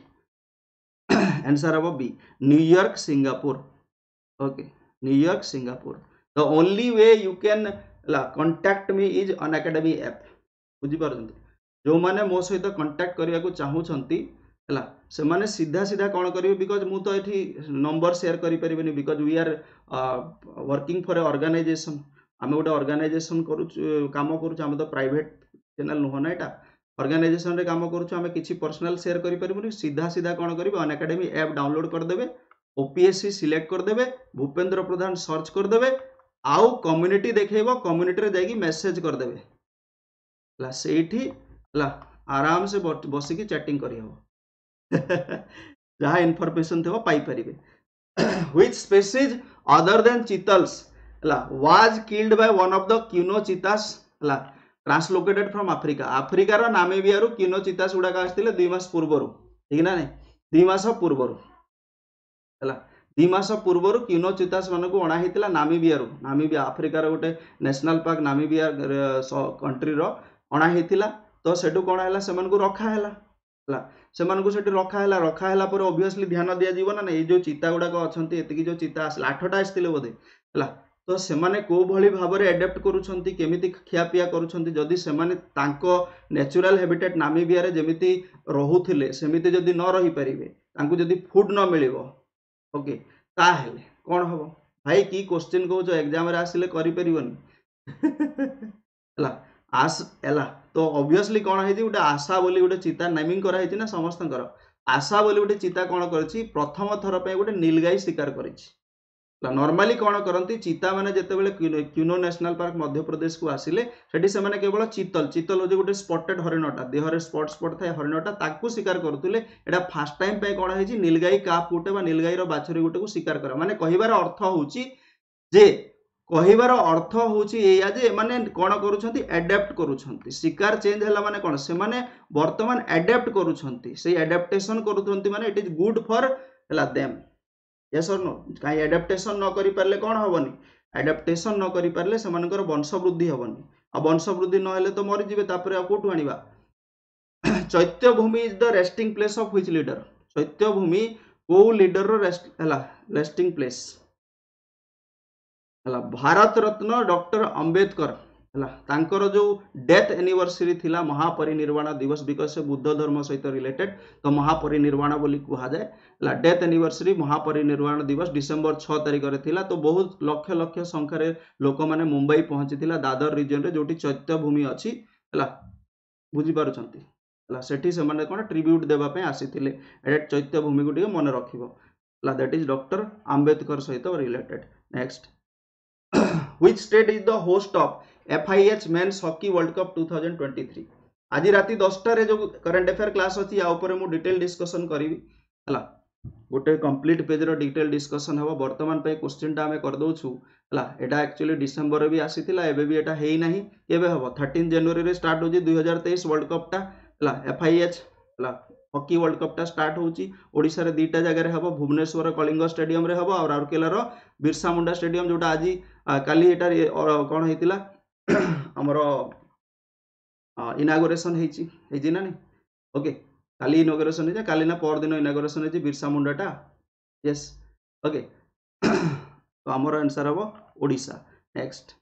आंसर हबो be New York Singapore okay New York Singapore the only way you can contact me is Unacademy app बुझी पारछंती जो माने मो सहित कांटेक्ट करिया को चाहूछंती हला से माने सीधा सीधा कौन करिवे बिकॉज मु तो एठी नंबर शेयर करि परिबेनी because we are working for a organization आमे गोटे ऑर्गेनाइजेशन करू काम करू आमे तो प्राइवेट चैनल नुह ना एटा ऑर्गेनाइजेशन रे काम करू आमे किछि पर्सनल शेयर करि परिबेनी सीधा सीधा कौन करिवे अन एकेडमी ऐप डाउनलोड कर देबे ओपीएससी सिलेक्ट कर देबे भूपेंद्र प्रधान सर्च कर देबे आउ कम्युनिटी देखैबो कम्युनिटी रे जाई मेसेज कर देबे ला सेठी ला आराम से बसिकी चैटिंग करी हो जहाँ इनफॉरमेशन थे पाई परिबे which species other than chitals ला was killed by one of the Kuno cheetahs ला ट्रांसलोकेटेड फ्रॉम अफ्रीका अफ्रीका रो नामीबिया रो क्यूनो चीतास गुडा का आस्तिले दुई मास पूर्वरु ठीक ना नहीं दुई मास पूर्वरु हला दुई मास पूर्वरु क्यूनो चीतास मानको अणा हितला नामीबिया रो नामीबिया अफ्रीका रो गोटे नेशनल पार्क नामीबिया कंट्री रो अणा हितला तो सेटू कोन हैला सेमान को रखा हैला हला सेमान को सेटू रखा हैला रखा हैला पर ऑब्वियसली ध्यान दिया जीवन ना ए जो चीता गुडा को अछंती एतिकी जो चीता आसला आठटा आस्तिले बोधे हला तो सेमाने को भली भाबरे एडेप्ट करूछंती केमिति खिया पिया करूछंती जदी सेमाने तांको नेचुरल हैबिटेट नामीबिया रे जेमिति रहुथिले सेमिति जदी न रही परिबे तांको जदी फूड न मिलिबो ओके ता हेले कोन हबो भाई की क्वेश्चन कहूछ एग्जाम रे आसिले करि परिबनी हला आस हला तो ऑब्वियसली कोन हेछि उटे आशा बोली उटे चिता नेमिंग करा हेछि ना समस्तंकर आशा बोली उटे चिता कोन करछि प्रथम थर पे उटे नीलगाई शिकार करिछि नॉर्मली कौन करती चीता मैंने जिते क्यूनो नेशनल पार्क मध्य प्रदेश को आसिले सेठी से माने केवल चीतल चीतल हो गोटे स्पटेड हरिणटा देहरे स्पट स्पट थाए हरिणटा ताकू शिकार करुले एटा फास्ट टाइम पे कौन है नीलगाई काप गोटे नीलगाई बाछुरी गोटे को शिकार कर माने कहिबार अर्थ होउची जे कहिबार अर्थ होउची एया जे माने कोन करूछंती एडाप्ट करूछंती शिकार चेंज हला माने कोन से माने वर्तमान एडाप्ट करूछंती से एडाप्टेशन करूछंती माने इट इज गुड फॉर हला देम यस और नो कहीं एडाप्टेशन न करि परले कोन होबनी एडाप्टेशन न करि परले सेमानकर वंश वृद्धि होबनी आ वंश वृद्धि न हेले तो मरि जिवे तापर आ कोठु आनिबा Chaitya Bhumi is the resting place of which leader Chaitya Bhumi को लीडर रो रेस्ट हला रेस्टिंग प्लेस हला भारत रत्न डॉक्टर अंबेडकर हला तांकर जो डेथ एनिवर्सरी थिला महापरिनिर्वाण दिवस बिकॉज से बुद्ध धर्म सहित रिलेटेड तो महापरिनिर्वाण बोली कहा जाए हला डेथ एनिवर्सरी महापरिनिर्वाण दिवस डिसेंबर छह तारिख रे थिला तो बहुत लक्ष लक्ष संख्या रे लोक माने मुंबई पहुंची थिला दादर रीजन रे जोटी चैत्य भूमि अछि हला बुझी पारुछंती हला सेठी से माने कोन ट्रिब्यूट देबा पे आसीथिले एट चैत्य भूमि को टिके मन रखिबो हला दैट इज डॉक्टर अंबेडकर सहित related next which state is the host of F I H men's hockey world cup two thousand twenty three आज राति दसटा रे जो करंट अफेयर क्लास अछि या ऊपर मु डिटेल डिस्कशन करिवि हला गोटे कंप्लीट पेज रो डिटेल डिस्कशन हबो वर्तमान पे क्वेश्चन टा हमें कर दउ छु हला एटा एक्चुअली डिसेंबर रे भी आसीतिला एबे भी एटा हेई नाही केबे हबो थर्टीन जनवरी रे स्टार्ट होजी दो हज़ार तेईस वर्ल्ड कप टा हला F I H हला हॉकी वर्ल्ड कप टा स्टार्ट होची ओडिसा रे दीटा जगह रे हबो भुवनेश्वर कलिंग स्टेडियम रे हबो और राउरकेला रो बिरसा मुंडा स्टेडियम जोटा आज काली एटा कोन हेतिला हमर इनागुरेशन हेची हेजी ना नहीं ओके काली इनागुरेशन हेजा काली ना पर दिन इनागुरेशन हेची बिरसा मुंडाटा यस ओके तो हमर आंसर हबो ओडिसा नेक्स्ट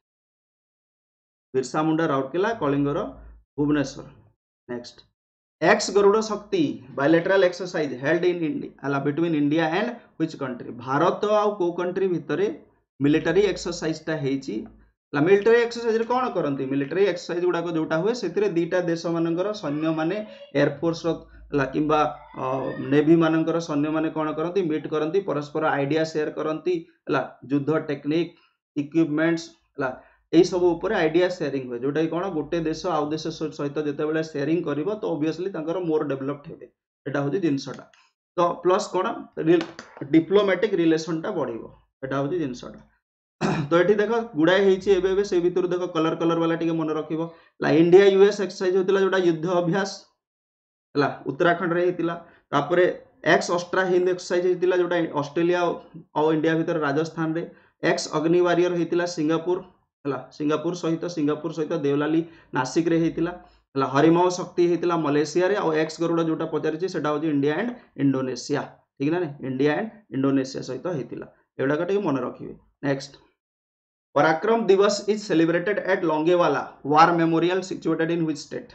बिरसा मुंडा राउरकेला कलिंगर Bhubaneswar next ex Garuda Shakti bilateral exercise held in India between India and which country Bharat और को कंट्री भितर मिलिटरी एक्सरसाइज टा हेची मिलिटरी एक्सरसाइज कौन करती मिलिटरी एक्सरसाइज गुड़ाक जोटा हुए से दीटा देश मानकर सैन्य माने एयरफोर्स कि नेवी मानकर सैन्य माने कौन करती मीट करती परस्पर आइडिया शेयर करती युद्ध टेक्निक इक्विपमेंट्स यही सब ऊपर आइडिया शेयरिंग हुए जोटा कौन गोटे देश आउ देश सहित जिते शेयरिंग कर तो ओबियसली मोर डेभलप्ड हे एटा हूँ जिनसटा तो प्लस कौन डिप्लोमेटिक रिलेशन टा बढ़ो एटा हूँ जिनसटा तो ये देख गुड़ाए होती से भितर देख कलर कलर वाला टी मन रखिबो इंडिया यूएस एक्सरसाइज होता जोटा युद्ध अभ्यास है उत्तराखंड रे होता तापर एक्स अस्ट्रा हिंद एक्सरसाइज होता जोटा ऑस्ट्रेलिया और इंडिया भितर राजस्थान रे एक्स अग्नि वारियर होता सिंगापुर है सिंगापुर सहित सिंगापुर सहित देवलाली नासिक रे होता हरिमाओ शक्ति होता मलेशिया रे और एक्स गरुड़ जोटा पचारि से इंडिया एंड इंडोनेशिया ठीक ना इंडिया एंड इंडोनेशिया सहित होता एगुड़ाक टे मन रखिए next Parakram Diwas is celebrated at Longewala war memorial situated in which state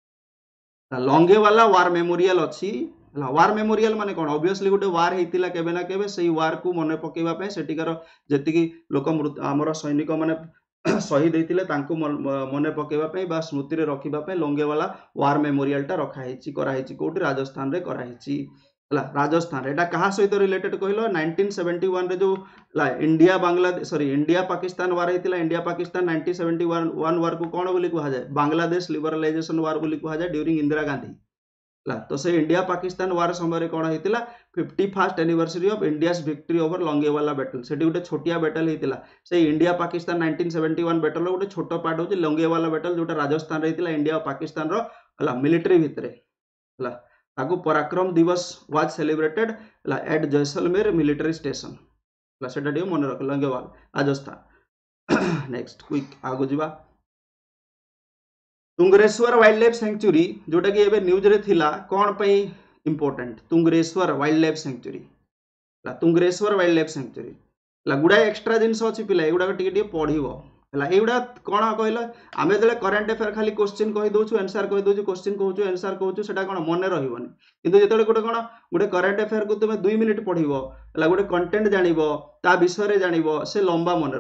Longewala war memorial अच्छी वार मेमोरियल माने कौन ऑब्वियसली गोटे वार होता केबे ना केबे से वार को मन पकेवा पे सेटिकार जेतिकी लोक आमर सैनिक माने शहीद होते मन पकेवा पे बा स्मृति रे रखिबा पे लोंगेवाला वार मेमोरियल टा रखा हेची करा हेची कोठी राजस्थान रे करा हेची राजस्थान एटा कहा सहित रिलेटेड कहलो नाइंटीन सेवेंटी वन रे जो India Bangladesh sorry India Pakistan war होता India Pakistan nineteen seventy one war को कौन बोली कहा जाए बांग्लादेश लिबरलाइजेशन वार बोली कहा जाए ड्यूरिंग इंदिरा गांधी तो से इंडिया पाकिस्तान वार समय कौन होता fifty first anniversary of India's victory over Longewala battle से गोटे छोटिया बैटल होता से India Pakistan nineteen seventy one battle गोटे छोट पार्ट होची लोंगेवाला बैटल जोटा राजस्थान रे होता इंडिया और पाकिस्तान रो हला मिलिटरी भितरे हला ताकू Parakram Diwas was celebrated at Jaisalmer military station सेटा टिके मन रख लोंगेवाल राजस्थान नेक्स्ट क्विक आगो जीवा तुंगरेश्वर वाइल्ड लाइफ सेंचुरी जोटा कि एबे न्यूज रे थिला कोन पई important Tungareshwar wildlife sanctuary Tungareshwar wildlife sanctuary गुड़ाए एक्सट्रा जिनस अच्छी पिला एगुड़ा टिके टिके पढ़िबो है एगुड़ा कौन कहल आम जो करेन्ट अफेयर खाली क्वेश्चन कही दौचु आंसर कही दौचु क्वेश्चन कहूँ आंसर कहूँ से कौन मन रही किंतु जो गोटे कौन गोटे करेन्ट अफेयर को तुम दुई मिनिट पढ़ गोटे कंटेंट जान ता विषय जान से लंबा मन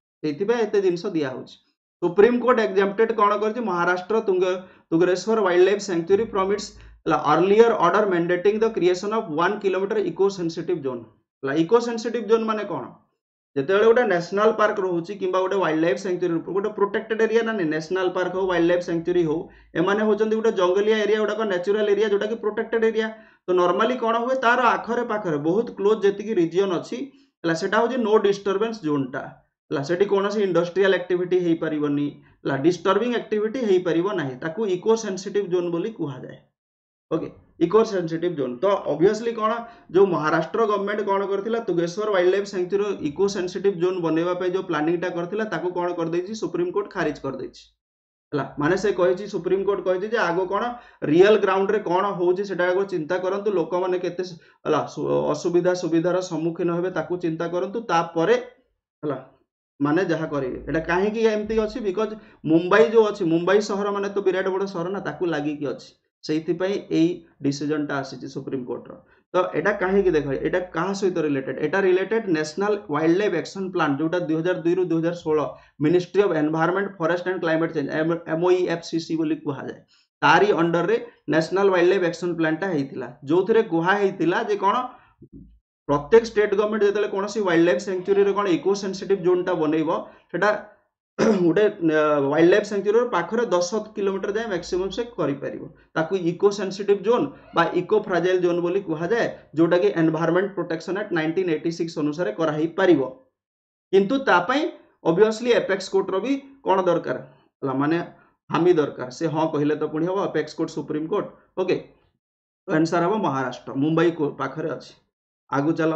रही जिनस दिहूँ सुप्रीम कोर्ट एग्जाम्प्टेड कौन कर महाराष्ट्र तुंग Tungareshwar wildlife sanctuary from its earlier order mandating the creation of one kilometre eco sensitive zone eco sensitive zone माने कौन जिते गोटे नेशनल पार्क रोचे कि गोटे वाइल्ड लाइफ सैंक्चुरी गोटे प्रोटेक्टेड एरिया ना नेशनल पार्क हो वाइल्ड लाइफ सैंक्चुरी हो एमाने होचंदी गोटे जंगलिया एरिया गुड़ाक नेचुरल एरिया जोटा कि प्रोटेक्टेड एरिया तो नॉर्मली कौन हुए तार आखरे पाखरे बहुत क्लोज जी रिजन अच्छी सेटा हूँ नो डिस्टर्बेंस जोनटा सेठी कौन इंडस्ट्रियल एक्टिविटी हो पारनी डिस्टर्बिंग एक्टिविटी हो पार ना ताकू इको सेंसिटिव जोन बोली कहा जाए ओके इको सेंसिटिव जोन तो ऑब्वियसली कौन जो महाराष्ट्र गवर्नमेंट कौन करथिला Tungareshwar wildlife sanctuary eco sensitive zone बनैबा पे जो प्लानिंग टा करथिला ताकू कौन कर देछि सुप्रीम कोर्ट खारिज कर देछि हला माने से कहिछि सुप्रीम कोर्ट कहिछि जे आगो कौन रियल ग्राउंड रे कौन होउछि सेटा आगो चिंता करंतु लोक माने केते हला असुविधा सुविधार सम्मुखीन हेबे ताकू चिंता करंतु ता परे हला माने जहा करेंगे एटा काहे कि एमती अछि बिकॉज मुंबई जो अछि मुंबई शहर माने तो विराट बड़ शहर ना ताकू लागि कि अछि सेइथिपाई एई डिसीजन टा आसी सुप्रीम कोर्ट रो तो एटा काहे कि देख एटा कहा सहित रिलेटेड एटा related national wildlife action plan जोटा दो हज़ार दो रु दो हज़ार सोलह ministry of environment forest and climate change MoEFCC बोली कहा जाए तारी अंडर रे national wildlife action plan टा हेतिला जोथरे कुहा हेतिला जे कोन प्रत्येक स्टेट गवर्नमेंट जो कौन वाइल्ड लाइफ सैंक्चुरी कौन इको सेंसिटिव जोन टा बनइबो सेटा गोटे वाइल्ड लाइफ सैंक्चुरी पाखरे दस किलोमीटर जाए मैक्सिमम से करि परिबो ताकू इको सेंसिटिव जोन बा इको फ्राजाइल जोन बोली कहा जाए जोटा कि environment protection act nineteen eighty six अनुसार करा ही परिबो किंतु तापाई ऑब्वियसली एपेक्स कोर्ट रो भी कौन दरकार माने हामी दरकार से हाँ कहले तो पुणी हम apex court supreme court okay answer हम महाराष्ट्र मुंबई को पाखरे अछि आगु चलो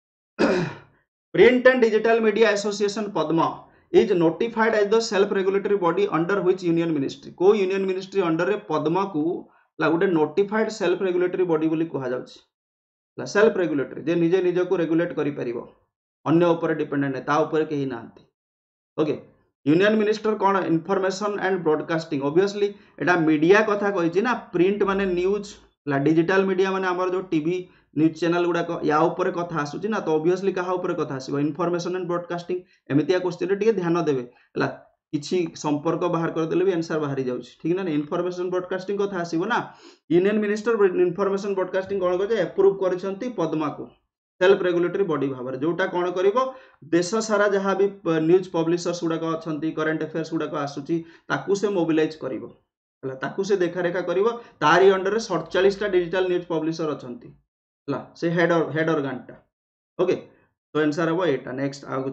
print and digital media association पद्मा is notified as the self regulatory body under which union ministry को यूनियन मिनिस्ट्री अंडर रे पद्मा को गोटे नोटिफाइड सेल्फ रेगुलेटरी बॉडी बोली कहा जाउछि सेल्फ रेगुलेटरी जे निजे निजे को रेगुलेट करि परिबो अन्य ऊपर डिपेंडेंट है ता ऊपर केही नांती ओके यूनियन मिनिस्टर कौन इनफॉरमेशन एंड ब्रॉडकास्टिंग ऑब्वियसली एटा मीडिया कथा कहिछि ना प्रिंट माने न्यूज ला डिजिटल मीडिया माने हमर जो टीवी न्यूज चैनल गुड़ाक या ऊपर कथा आसुची ना तो ऑब्वियसली कहा ऊपर कथा आसीबो इनफॉरमेशन एंड ब्रॉडकास्टिंग एमितिया क्वेश्चन रे टिके ध्यान देबे हला किछि संपर्क बाहर कर देले भी आंसर बाहरी जाउची ठीक ना इनफॉरमेशन ब्रॉडकास्टिंग कथा आसीबो ना यूनियन मिनिस्टर इनफॉरमेशन ब्रॉडकास्टिंग कोन कजे अप्रूव करिसंती पद्मा को सेल्फ रेगुलेटरी बॉडी भाव जोटा कौन करिवो देश सारा जहाँ भी न्यूज पब्लिशर्स गुड़ाक अच्छा करेन्ट अफेयर्स गुड़ाक आसूची ताकू से मोबिलाइज करिवो हला ताकू से देखा रेखा करिवो तारी अंडर सैंतालीस टा डिजिटल न्यूज पब्लिशर अच्छा ला से हेड और हेड ऑर्गन टा ओके तो आंसर हबो एटा नेक्स्ट आगु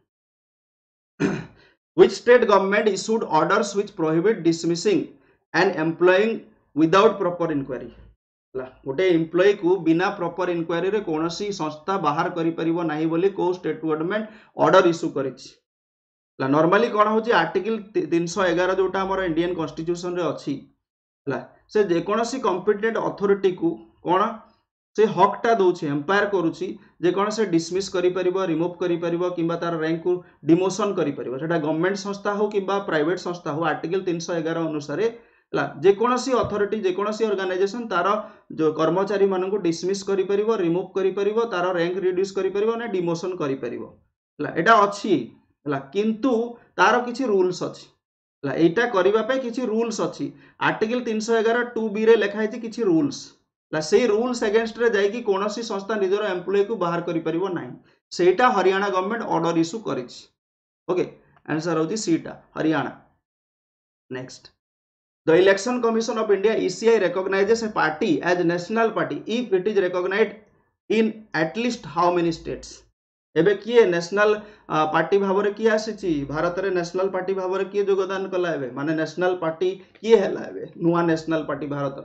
चलो which state government issued orders which prohibit dismissing and employing without proper inquiry गोटे एम्प्लॉय को बिना प्रॉपर इंक्वायरी रे कोनोसी संस्था बाहर करि परिबो नाही बोली को स्टेट गवर्नमेंट ऑर्डर इशू करिछि ला नॉर्मली कोन होची आर्टिकल तीन सौ ग्यारह जोटा हमर इंडियन कॉन्स्टिट्यूशन रे अछि ला से जे कोनोसी कॉम्पिटेंट अथॉरिटी को कोन से हकटा दउछि एम्पायर करूछि जे कोन से डिसमिस करि परिबो रिमूव करि परिबो किबा तार रैंक को डिमोशन करि परिबो सेटा गवर्नमेंट संस्था हो किबा प्राइवेट संस्था हो आर्टिकल तीन सौ ग्यारह अनुसार जेकोसी अथॉरिटी जेकोसी ऑर्गेनाइजेशन तार जो कर्मचारी मान को डिसमिस करि परिबो रिमूव करि परिबो तार रैंक रिड्यूस करि परिबो ना डिमोशन करि परिबो ला एटा अछि ला किंतु तार किछि रूल्स अछि ला एटा करिबा पे किछि रूल्स अछि आर्टिकल तीन सौ ग्यारह टू बी रे लिखा है किछि रूल्स ला सेही रूल्स अगेंस्ट रे जाई कि कोनोसी संस्था निजर एम्प्लॉय को बाहर करि परिबो नाही सेटा हरियाणा गवर्नमेंट ऑर्डर इशू करिछि ओके आंसर होती सीटा Haryana next The Election Commission of India E C I recognizes a party as national party if it is recognized in at least how many states? एबे किए नेशनल पार्टी भाव रे किए आसीची भारत रे national party भाव रे किए योगदान कला एबे माने नेशनल पार्टी किए हैला एबे नुवा नेशनल पार्टी भारत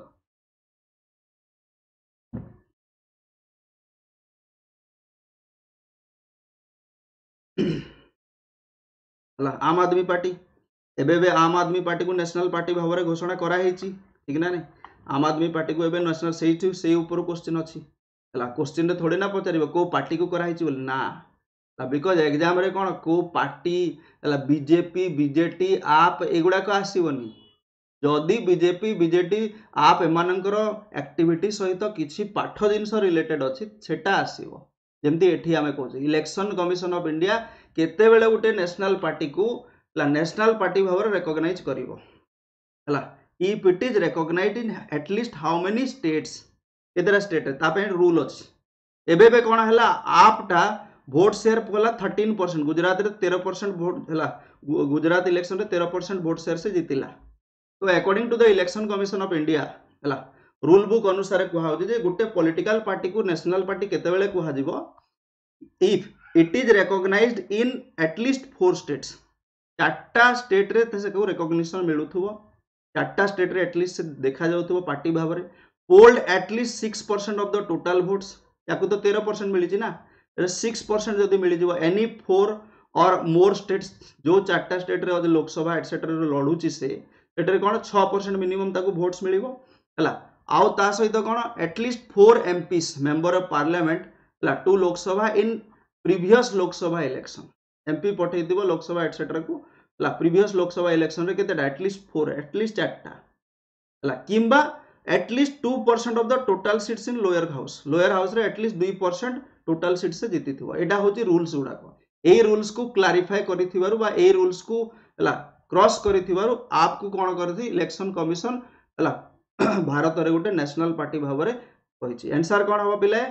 हला आम आदमी पार्टी एबे बे आम आदमी पार्टी को नेशनल पार्टी भाव में घोषणा करा हेची ठीक ना नहीं आम आदमी पार्टी को एबे नेशनल सेही सेही ऊपर क्वेश्चन अछि हला क्वेश्चन रे थोड़े ना पचारिबो को पार्टी को करा हेची बोल ना बिकज एग्जाम रे कौन को पार्टी बीजेपी बीजेटी आप एगुड़ाक आसवनी जदि बीजेपी बीजेटी आप एमानकर एक्टिविटी सहित किसी पाठ जिनस रिलेटेड अच्छी सेटा आसव जमती एठी आमे कहूँ इलेक्शन कमिशन ऑफ इंडिया केतेबेले गोटे नेशनल पार्टी को नेशनल पार्टी भाव रिकॉग्नाइज करिवो हला if it is recognised in at least how many states केतेरा स्टेट तापे रूल अछि एबे बे कोन हला आपटा भोट शेयर पला थर्टीन परसेंट गुजरात रे तेरह परसेंट भोट हला गुजरात इलेक्शन रे तेरह परसेंट भोट शेयर से जीतिला तो according to the election commission of India हला रूल बुक अनुसार कुहा होती जे गुटे पॉलिटिकल पार्टी को नेशनल पार्टी केतेबेले कुहा जिवो if it is recognised in at least four states चारटा स्टेट रे से को रिकॉग्निशन मिलुथुवो चारटा स्टेट रे एटलिस्ट देखा जाउथुवो पार्टी भाव रे polled at least six percent of the total votes याकू तो तेरह परसेंट मिली ना सिक्स परसेंट जदि मिल जाव एनी फोर और मोर स्टेट्स जो चारटा स्टेट रे लोकसभा एटसेट्रा लड़ुची से सेटे कौन छह परसेंट मिनिमम ताको वोट्स मिलिबो हला आउ ता सहित कौन at least four MPs member of parliament हला to Lok Sabha in previous Lok Sabha election MP पठेइतिबो लोकसभा एटसेट्रा को हला प्रीवियस लोकसभा इलेक्शन रे केतेटा एटलिस्ट फोर एटलिस्ट चारटा हला किंबा at least two percent of the total seats in lower house lower house रे at least two percent total seat से जीति थिबो एटा होची रूल्स गुडाको ए रूल्स को क्लारिफाई करिथिबारु बा ए रूल्स को हला क्रॉस करिथिबारु आपको कोन करथि इलेक्शन कमिशन हला भारत रे गोटे नेशनल पार्टी भाव रे कहिछि आंसर कोन हो पिले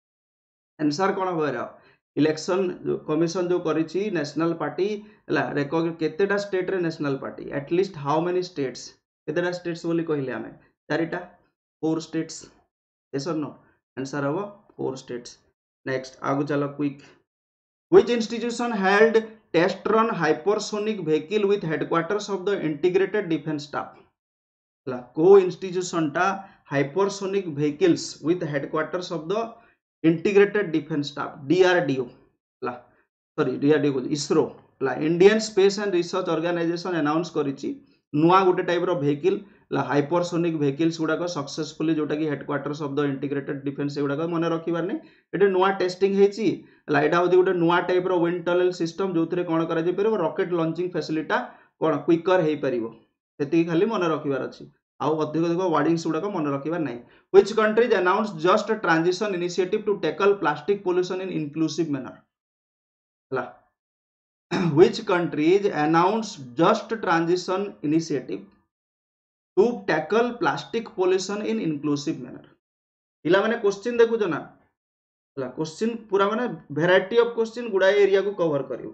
आंसर कोन हो रे इलेक्शन कमिशन जो करिछि नेशनल पार्टी हला रेकॉग केतेटा स्टेट रे national party at least how many states केतेटा स्टेट्स बोली कहिले आमे चारिटा फोर स्टेट्स यस और नो आंसर हो फोर स्टेट्स नेक्स्ट आगु चलो quick which institution held test run hypersonic vehicle with headquarters of the integrated defence staff ला को इंस्टीट्यूशन टा hypersonic vehicles with headquarters of the integrated defence staff DRDO ला sorry DRDO ISRO ला Indian space and research organisation announce करिछि नुआ गोटे type रो vehicle ला हाइपरसोनिक व्हीकल्स गुडाक सक्सेसफुली जोटा कि headquarters of the integrated defence गुडाक मन रखिबार नै एटे नुआ टेस्टिंग हेछि ला एटा होदि गोटे नुआ टाइप रो विंड टनल सिस्टम जोथरे कोन करा जे परबो रॉकेट लॉन्चिंग फैसिलिटी कोन क्विकर हे परिबो सेति खाली मन रखिबार अछि आउ अधिक अधिक वर्डिंग्स गुडाक मन रखिबार नै which countries announce just transition initiative to tackle plastic pollution in inclusive manner ला which countries announced just transition initiative to tackle plastic pollution in inclusive manner इला माने क्वेश्चन देखु जना ला क्वेश्चन पूरा माने वैरायटी ऑफ क्वेश्चन गुडा area को cover करिवो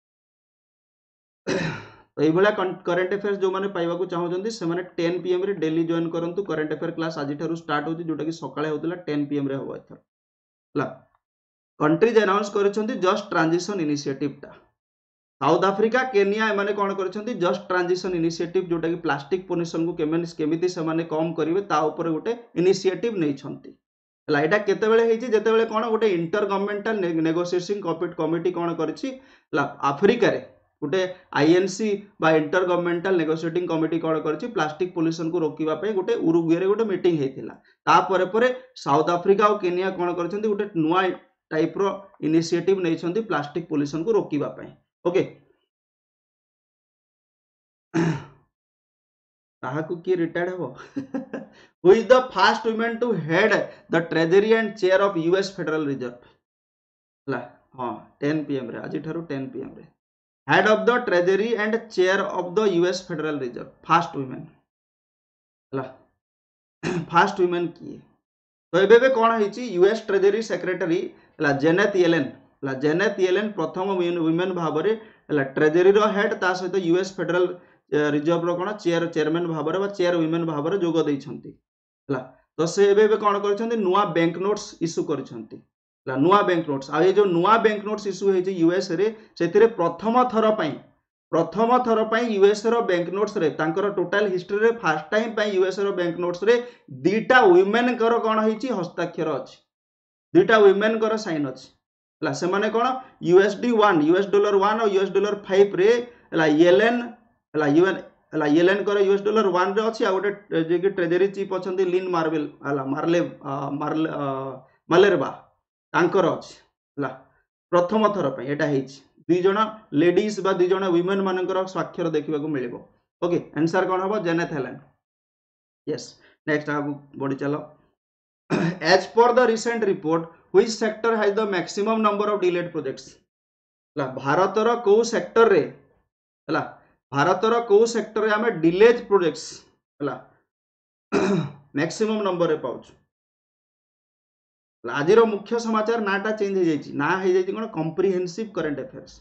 तो ए भला करंट अफेयर्स जो माने पाइबा को चाहौ जंदी से माने टेन पी एम रे डेली जॉइन करंतु करंट अफेयर क्लास आज थारु स्टार्ट होती जोटा कि सकाळे होतला टेन पी एम रे होबा एथर ला कंट्रीज अनाउंस करछंती जस्ट ट्रांजिशन इनिशिएटिव टा साउथ आफ्रिका केनिया एमाने कोन करछंती जस्ट ट्रांजिशन इनिशिएटिव जोटा कि प्लास्टिक पोल्यूशन को केमेनिस केमिति से माने कम करिवे ता ऊपर गोटे इनिशिएटिव नै छंती हला एटा केते बेले हेछि जेते बेले कोन गोटे इंटर गवर्नमेंटल नेगोशिएशन कमिटी कोन करछि ला अफ्रीका रे गोटे आईएनसी बा इंटर गवर्नमेंटल नेगोशिएटिंग कमिटी कोन करछि प्लास्टिक पोल्यूशन को रोकिबा पे गोटे उरुग्वे रे गोटे मीटिंग हेतिला ता परे परे साउथ आफ्रिका और केनिया कोन करछंती गोटे नुवा टाइप रो इनिशिएटिव नै छंती प्लास्टिक पोल्यूशन को रोकिबा पे ओके ताहाकु की रिटायर्ड हो who is the first women to head the treasury and chair of US federal reserve ला हां टेन पी एम रे आज थारु टेन पी एम रे head of the treasury and chair of the US federal reserve first women ला first women की तो एबे बे कोन हेछि यूएस ट्रेजरी सेक्रेटरी ला जेनेट येलेन ला जेनेट येलेन प्रथम वुमेन भाव रे ला ट्रेजरी रो हेड ता सहित यूएस फेडरल रिजर्व रो कोन चेयर चेयरमैन भाव रे बा चेयर वुमेन भाव रे जोग दै छंती ला तो से एबे बे कोन करछंती नुवा बैंक नोट्स इशू करछंती ला नुवा बैंक नोट्स आ ये जो नुवा बैंक नोट्स इशू हेछि यूएस रे सेतिरे प्रथम थर पई प्रथम थर पई यूएस रो बैंक नोट्स रे तांकर टोटल हिस्ट्री रे फर्स्ट टाइम पई यूएस रो बैंक नोट्स रे दीटा वुमेन कर कोन हेछि हस्ताक्षर अछि दीटा वुमेन कर साइन अछि ला से माने कोन USD one US dollar one और यूएस डॉलर फाइव रे ला येलेन ला यूएन ला येलेन कर यूएस डॉलर वन रे अछि आ गोटे जे कि ट्रेजरी चीफ अछंती लिन मार्वेल ला मार्ले मार्ले मालेरबा तांकर अछि ला प्रथम थर पे एटा हेछि दुई जण लेडीज बा दुई जण वुमेन मानकर स्वाक्षर देखिबा को मिलिबो ओके आंसर कोन हबो जेनेथ हेलेन यस नेक्स्ट आगु बडी चलो as per the recent report which sector has the maximum number of delayed projects ला भारतर को सेक्टर रे हला भारतर को सेक्टर रे हमें डिलेज प्रोजेक्ट्स हला मैक्सिमम नंबर रे पाउछ आज मुख्य समाचार नाटा चेंज हो जाइए ना हो जाइए कौन comprehensive current affairs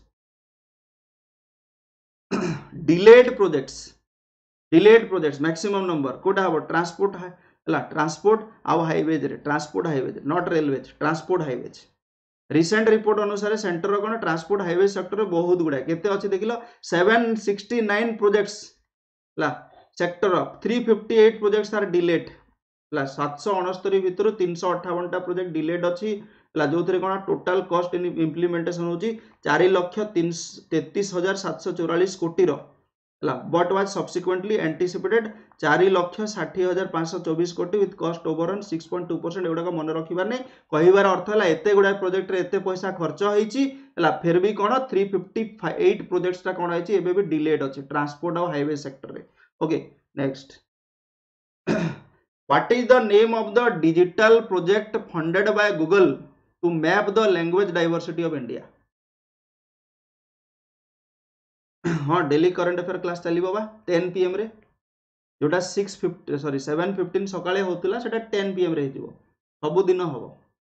delayed projects delayed projects maximum number कोटा हम ट्रांसपोर्ट है ट्रांसपोर्ट आउ हाईवेज रे transport highways not railways transport highways recent report अनुसार सेंटर कौन ट्रांसपोर्ट हाईवे सेक्टर में बहुत गुड़ा केते अच्छी देख लो seven sixty nine projects sector of three fifty eight projects are delayed सात सौ अणस्तरी भितर तीन सौ अठावन टा प्रोजेक्ट डिलेड अच्छी जो थे कौन टोटाल कॉस्ट इम्प्लीमेंटेशन होची चार लक्ष तीन तैतीस हजार सात सौ चौरालीस कोटी बट वाज सब्सिक्वेंटली एंटीसिपेटेड चार लक्ष षाठी हजार पाँच सौ चौबीस कोटी with cost overrun six point two percent एगुड़ा मन रखिबार नहीं कहबार अर्थ है एत गुड़ा प्रोजेक्ट रे एते पैसा खर्च होईची फिर भी कौन थ्री फिफ्टी एट प्रोजेक्ट्स कौन है भी डिलेड अच्छे ट्रांसपोर्ट और हाईवे सेक्टर रे okay next What is the name of the digital project funded by Google to map the language diversity of India? हाँ डेली करंट अफेयर क्लास चलिबो बा ten P M रे जोटा six fifty sorry seven fifteen सकाळे होतला सेटा ten P M रे हिजिबो सब दिन हबो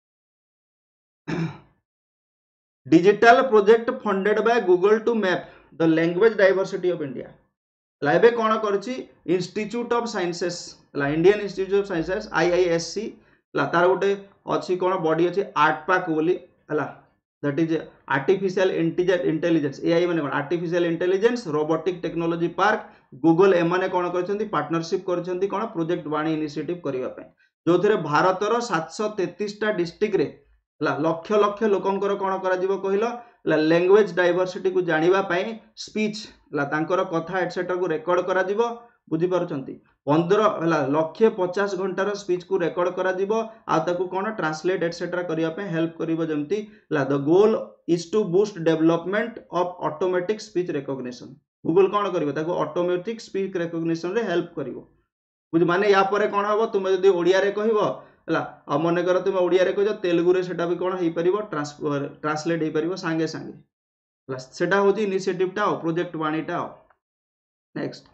digital project funded by Google to map the language diversity of India लाइबे कोन करछि इंस्टीट्यूट ऑफ साइंसेस ला Indian institute of sciences IISc ला तार गोटे अछि कोन बॉडी अछि आर्टपैक बोली हला that is artificial intelligence AI माने कोन artificial intelligence robotic technology park Google एमाने कोन करछंती पार्टनरशिप करछंती कोन प्रोजेक्ट वाणी इनिशिएटिव करिवा पे जो थरे भारतर सात सौ तैंतीस टा डिस्ट्रिक्ट रे ला लक्ष लक्ष लोकंकर कोन करा जीवो कहिलो लैंग्वेज डाइवर्सिटी को जानिबा पई स्पीच ला तांकर कथा एटसेट्रा को रिकॉर्ड करा जीवो बुझी पारुचंती पंद्रह लक्षे पचास घंटार स्पीच को रिकॉर्ड करा जीवो आ ताकू कोन ट्रांसलेट एटसेट्रा करिया पे हेल्प करिवो जमती ला the goal is to boost development of automatic speech recognition Google कोन करिवो ताकू ऑटोमेटिक स्पीच रिकॉग्निशन रे हेल्प करिवो बुझ माने या परे कोन हबो तुमे जदी ओडिया रे कहिवो हला आ मने कर तुम ओडिया रे कहियो तेलुगु रे सेटा भी कोन हेई परिबो ट्रांसलेट हेई परिबो संगे संगे हला सेटा होची इनिशिएटिव टा प्रोजेक्ट वाणीटा next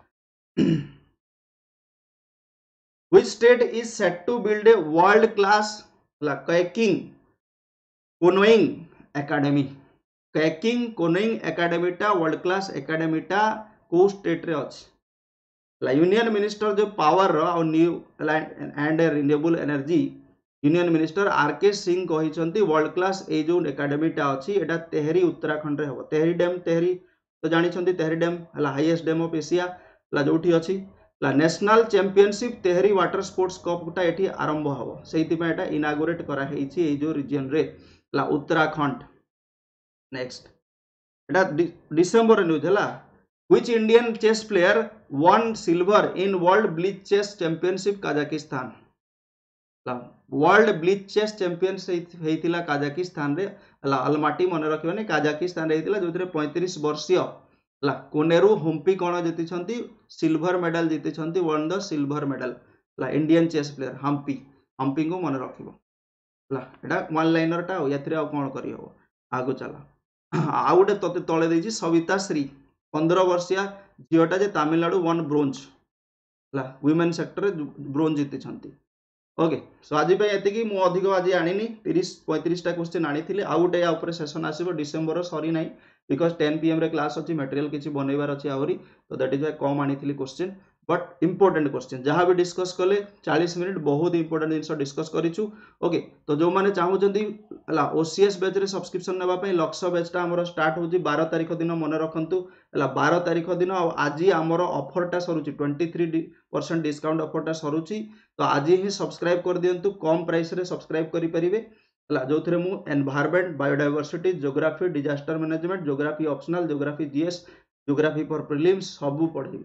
which state is set to build a world class kayaking canoeing academy kayaking canoeing academy टा world class academy टा को स्टेट रे अछि ला यूनियन मिनिस्टर जो पावर और new and renewable energy union minister R K Singh कहिसंती world class ए जो एकेडमी टा अछि एटा तेहरी उत्तराखंड रे हबो तेहरी डैम तेहरी तो जानि छंती तेहरी डैम हला हाईएस्ट डैम ऑफ एशिया ला जोठी अछि ला national championship Tehri water sports cup टा एठी आरंभ हबो सेहिति पे एटा इनागुरेट करा हेछि ए जो रीजन रे ला उत्तराखंड नेक्स्ट एटा डिसेंबर न्यूज हला Which Indian chess player won silver in World Blitz Chess Championship Kazakhstan? World blitz chess championship हेतिला काजाकिस्तान रे अलमाटी मन रखिबने काजाकिस्तान रे हेतिला जोथरे पैंतीस वर्षीय ला कोनेरू हम्पी कोन जीति छंती सिल्वर मेडल जीति छंती वन द सिल्वर मेडल ला Indian chess player Humpy Humpy को मन रखिबो ला एटा वन लाइनर टा यात्रे आ कोन करि हो आगो चला आ गोटे तते तळे देछि सविता श्री पंद्रह वर्षीय झीटा जे तमिलनाडु वन ब्रोंज ला वुमेन सेक्टर रे ब्रोंज जीति छंती ओके सो आज ये मु अधिक आज आनी तीस पैंतीस टा क्वेश्चन आनी आउ गोटे या सेसन आसो डिसेम्बर सरी ना बिकज टेन पी एम रे क्लास अच्छी मटेरियल किसी बनइबार अच्छी आहरी तो दैट इज वाई कम आनी क्वेश्चन बट इंपोर्टेंट क्वेश्चन जहाँ भी डिस्कस कले चालीस मिनिट बहुत इंपोर्टेंट जिन डिस्कस करूँ ओके तो जो मैंने चाहूँगी ओसीएस बैच रे सब्सक्रिप्शन नापी लक्ष्य बैचटा आम स्टार्ट हो बारह तारीख दिन मन रखु बारह तारीख दिन आज आमर अफरटा सरुची ट्वेंटी थ्री परसेंट डिस्काउंट अफरटा सरुची तो आज ही सब्सक्राइब कर दिंतु कम प्राइस रे सब्सक्राइब करेंगे जो थे मु environment biodiversity geography disaster management geography optional geography GS geography for prelims सबू पढ़ेबी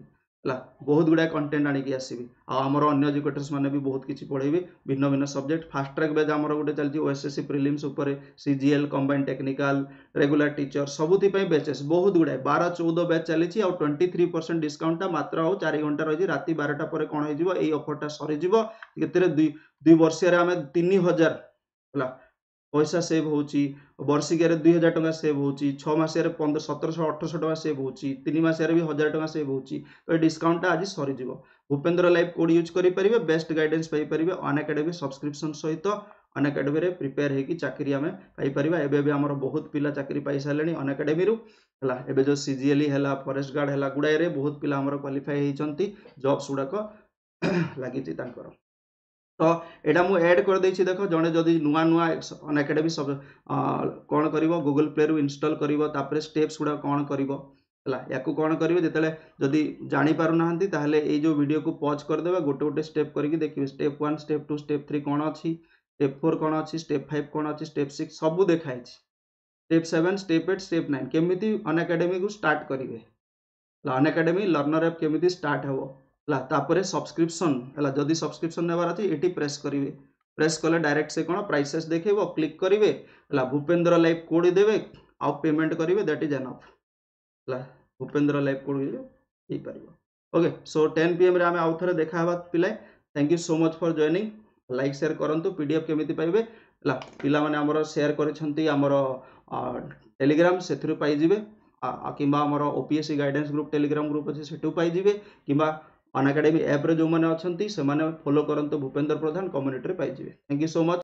ହେଲା ବହୁତ ଗୁଡ଼ାଏ କଣ୍ଟେଣ୍ଟ ଆଣିକି ଆସିବି ଆଉ ଆମର ଅନ୍ୟ ଏଜୁକେଟର୍स ମାନେ ବି ବହୁତ କିଛି ପଢ଼େଇବେ ଭିନ୍ନ ଭିନ୍ନ ସବଜେକ୍ଟ ଫାଷ୍ଟ ଟ୍ରାକ୍ ବେଜ୍ ଆମର ଗୋଟେ ଚାଲିଛି ଓଏସଏସସି ପ୍ରିଲିମ୍ସ ଉପରେ CGL combine technical regular teacher ସବୁଥିପାଇଁ ବେଚେସ୍ ବହୁତ ଗୁଡ଼ାଏ ବାର ଚଉଦ ବ୍ୟାଚ୍ ଚାଲିଛି ଆଉ ଟ୍ୱେଣ୍ଟି ଥ୍ରୀ ପରସେଣ୍ଟ ଡିସକାଉଣ୍ଟଟା ମାତ୍ର ଆଉ ଚାରି ଘଣ୍ଟା ରହିଛି ରାତି ବାରଟା ପରେ କ'ଣ ହେଇଯିବ ଏଇ ଅଫରଟା ସରିଯିବ କେତେରେ ଦୁଇ ଦୁଇ ବର୍ଷରେ ଆମେ ତିନି ହଜାର ହେଲା पैसा सेव होची वर्षिकार दुई हजार टका सेव होची छः मसीह पंद्रह सतरश अठरश टका सेव होची तीन मसीह भी हजार टका सेव होची तो डिस्काउंट आज सरीज भूपेन्द्र लाइव कोड यूज करेंगे बेस्ट गाइडेंस पाइपर अनएकाडेमी सब्सक्रिप्शन सहित अनएकाडेमी प्रिपेयर होगी चाकरी आम पाइपर एवं आम बहुत पिला चाकरी पाई सारे अनएकाडेमी है जो सीजीएल है फॉरेस्ट गार्ड है गुड़ाए बहुत पिला क्वालिफाई होती जॉब्स गुड़ाक लगी तो एटा मु ऐड कर देछि देखो जने जदि नुआ नुआ अनएकाडेमी सब कौन करिवो गूगल प्ले रु इंस्टॉल करिवो तापर स्टेप्स गुडा कौन करिवो हला याकू कौन करिवो जेतले जदि जानि पारु नाहंती ताहले ए जो वीडियो को पॉज कर देबा गोटे गोटे स्टेप करके देखिबे step one step two step three कौन अछि स्टेप फोर कौन अछि स्टेप फाइव कौन अछि स्टेप सिक्स सब देखाइ छि step seven step eight step nine केमिति अनएकाडेमी को स्टार्ट करिवे अनएकाडेमी लर्नर ऐप केमिति स्टार्ट हेबो तापर सब्सक्रिप्शन है जदि सब्सक्रिप्शन नेबार अच्छी ये प्रेस करेंगे प्रेस कले डायरेक्ट से कौन प्राइसेस देखेब क्लिक करेंगे भूपेन्द्र लाइव कोड देवे आउ पेमेंट करेंगे दैट इज एनफ है भूपेन्द्र लाइव कोड हो पार okay so ten P M रे आम आउ थे देखा पिला thank you so much for joining like share करूँ पीडीएफ केमी पाइबे पिला माने आमर शेयर कर टेलीग्राम से पाइबे कि OPSC guidance group Telegram group अच्छे से पाइबे कि अनएकाडेमी ऐप रे जो मैंने अच्छा से फॉलो करंतु भूपेन्द्र प्रधान कम्युनिटी पाइबे थैंक यू सो मच।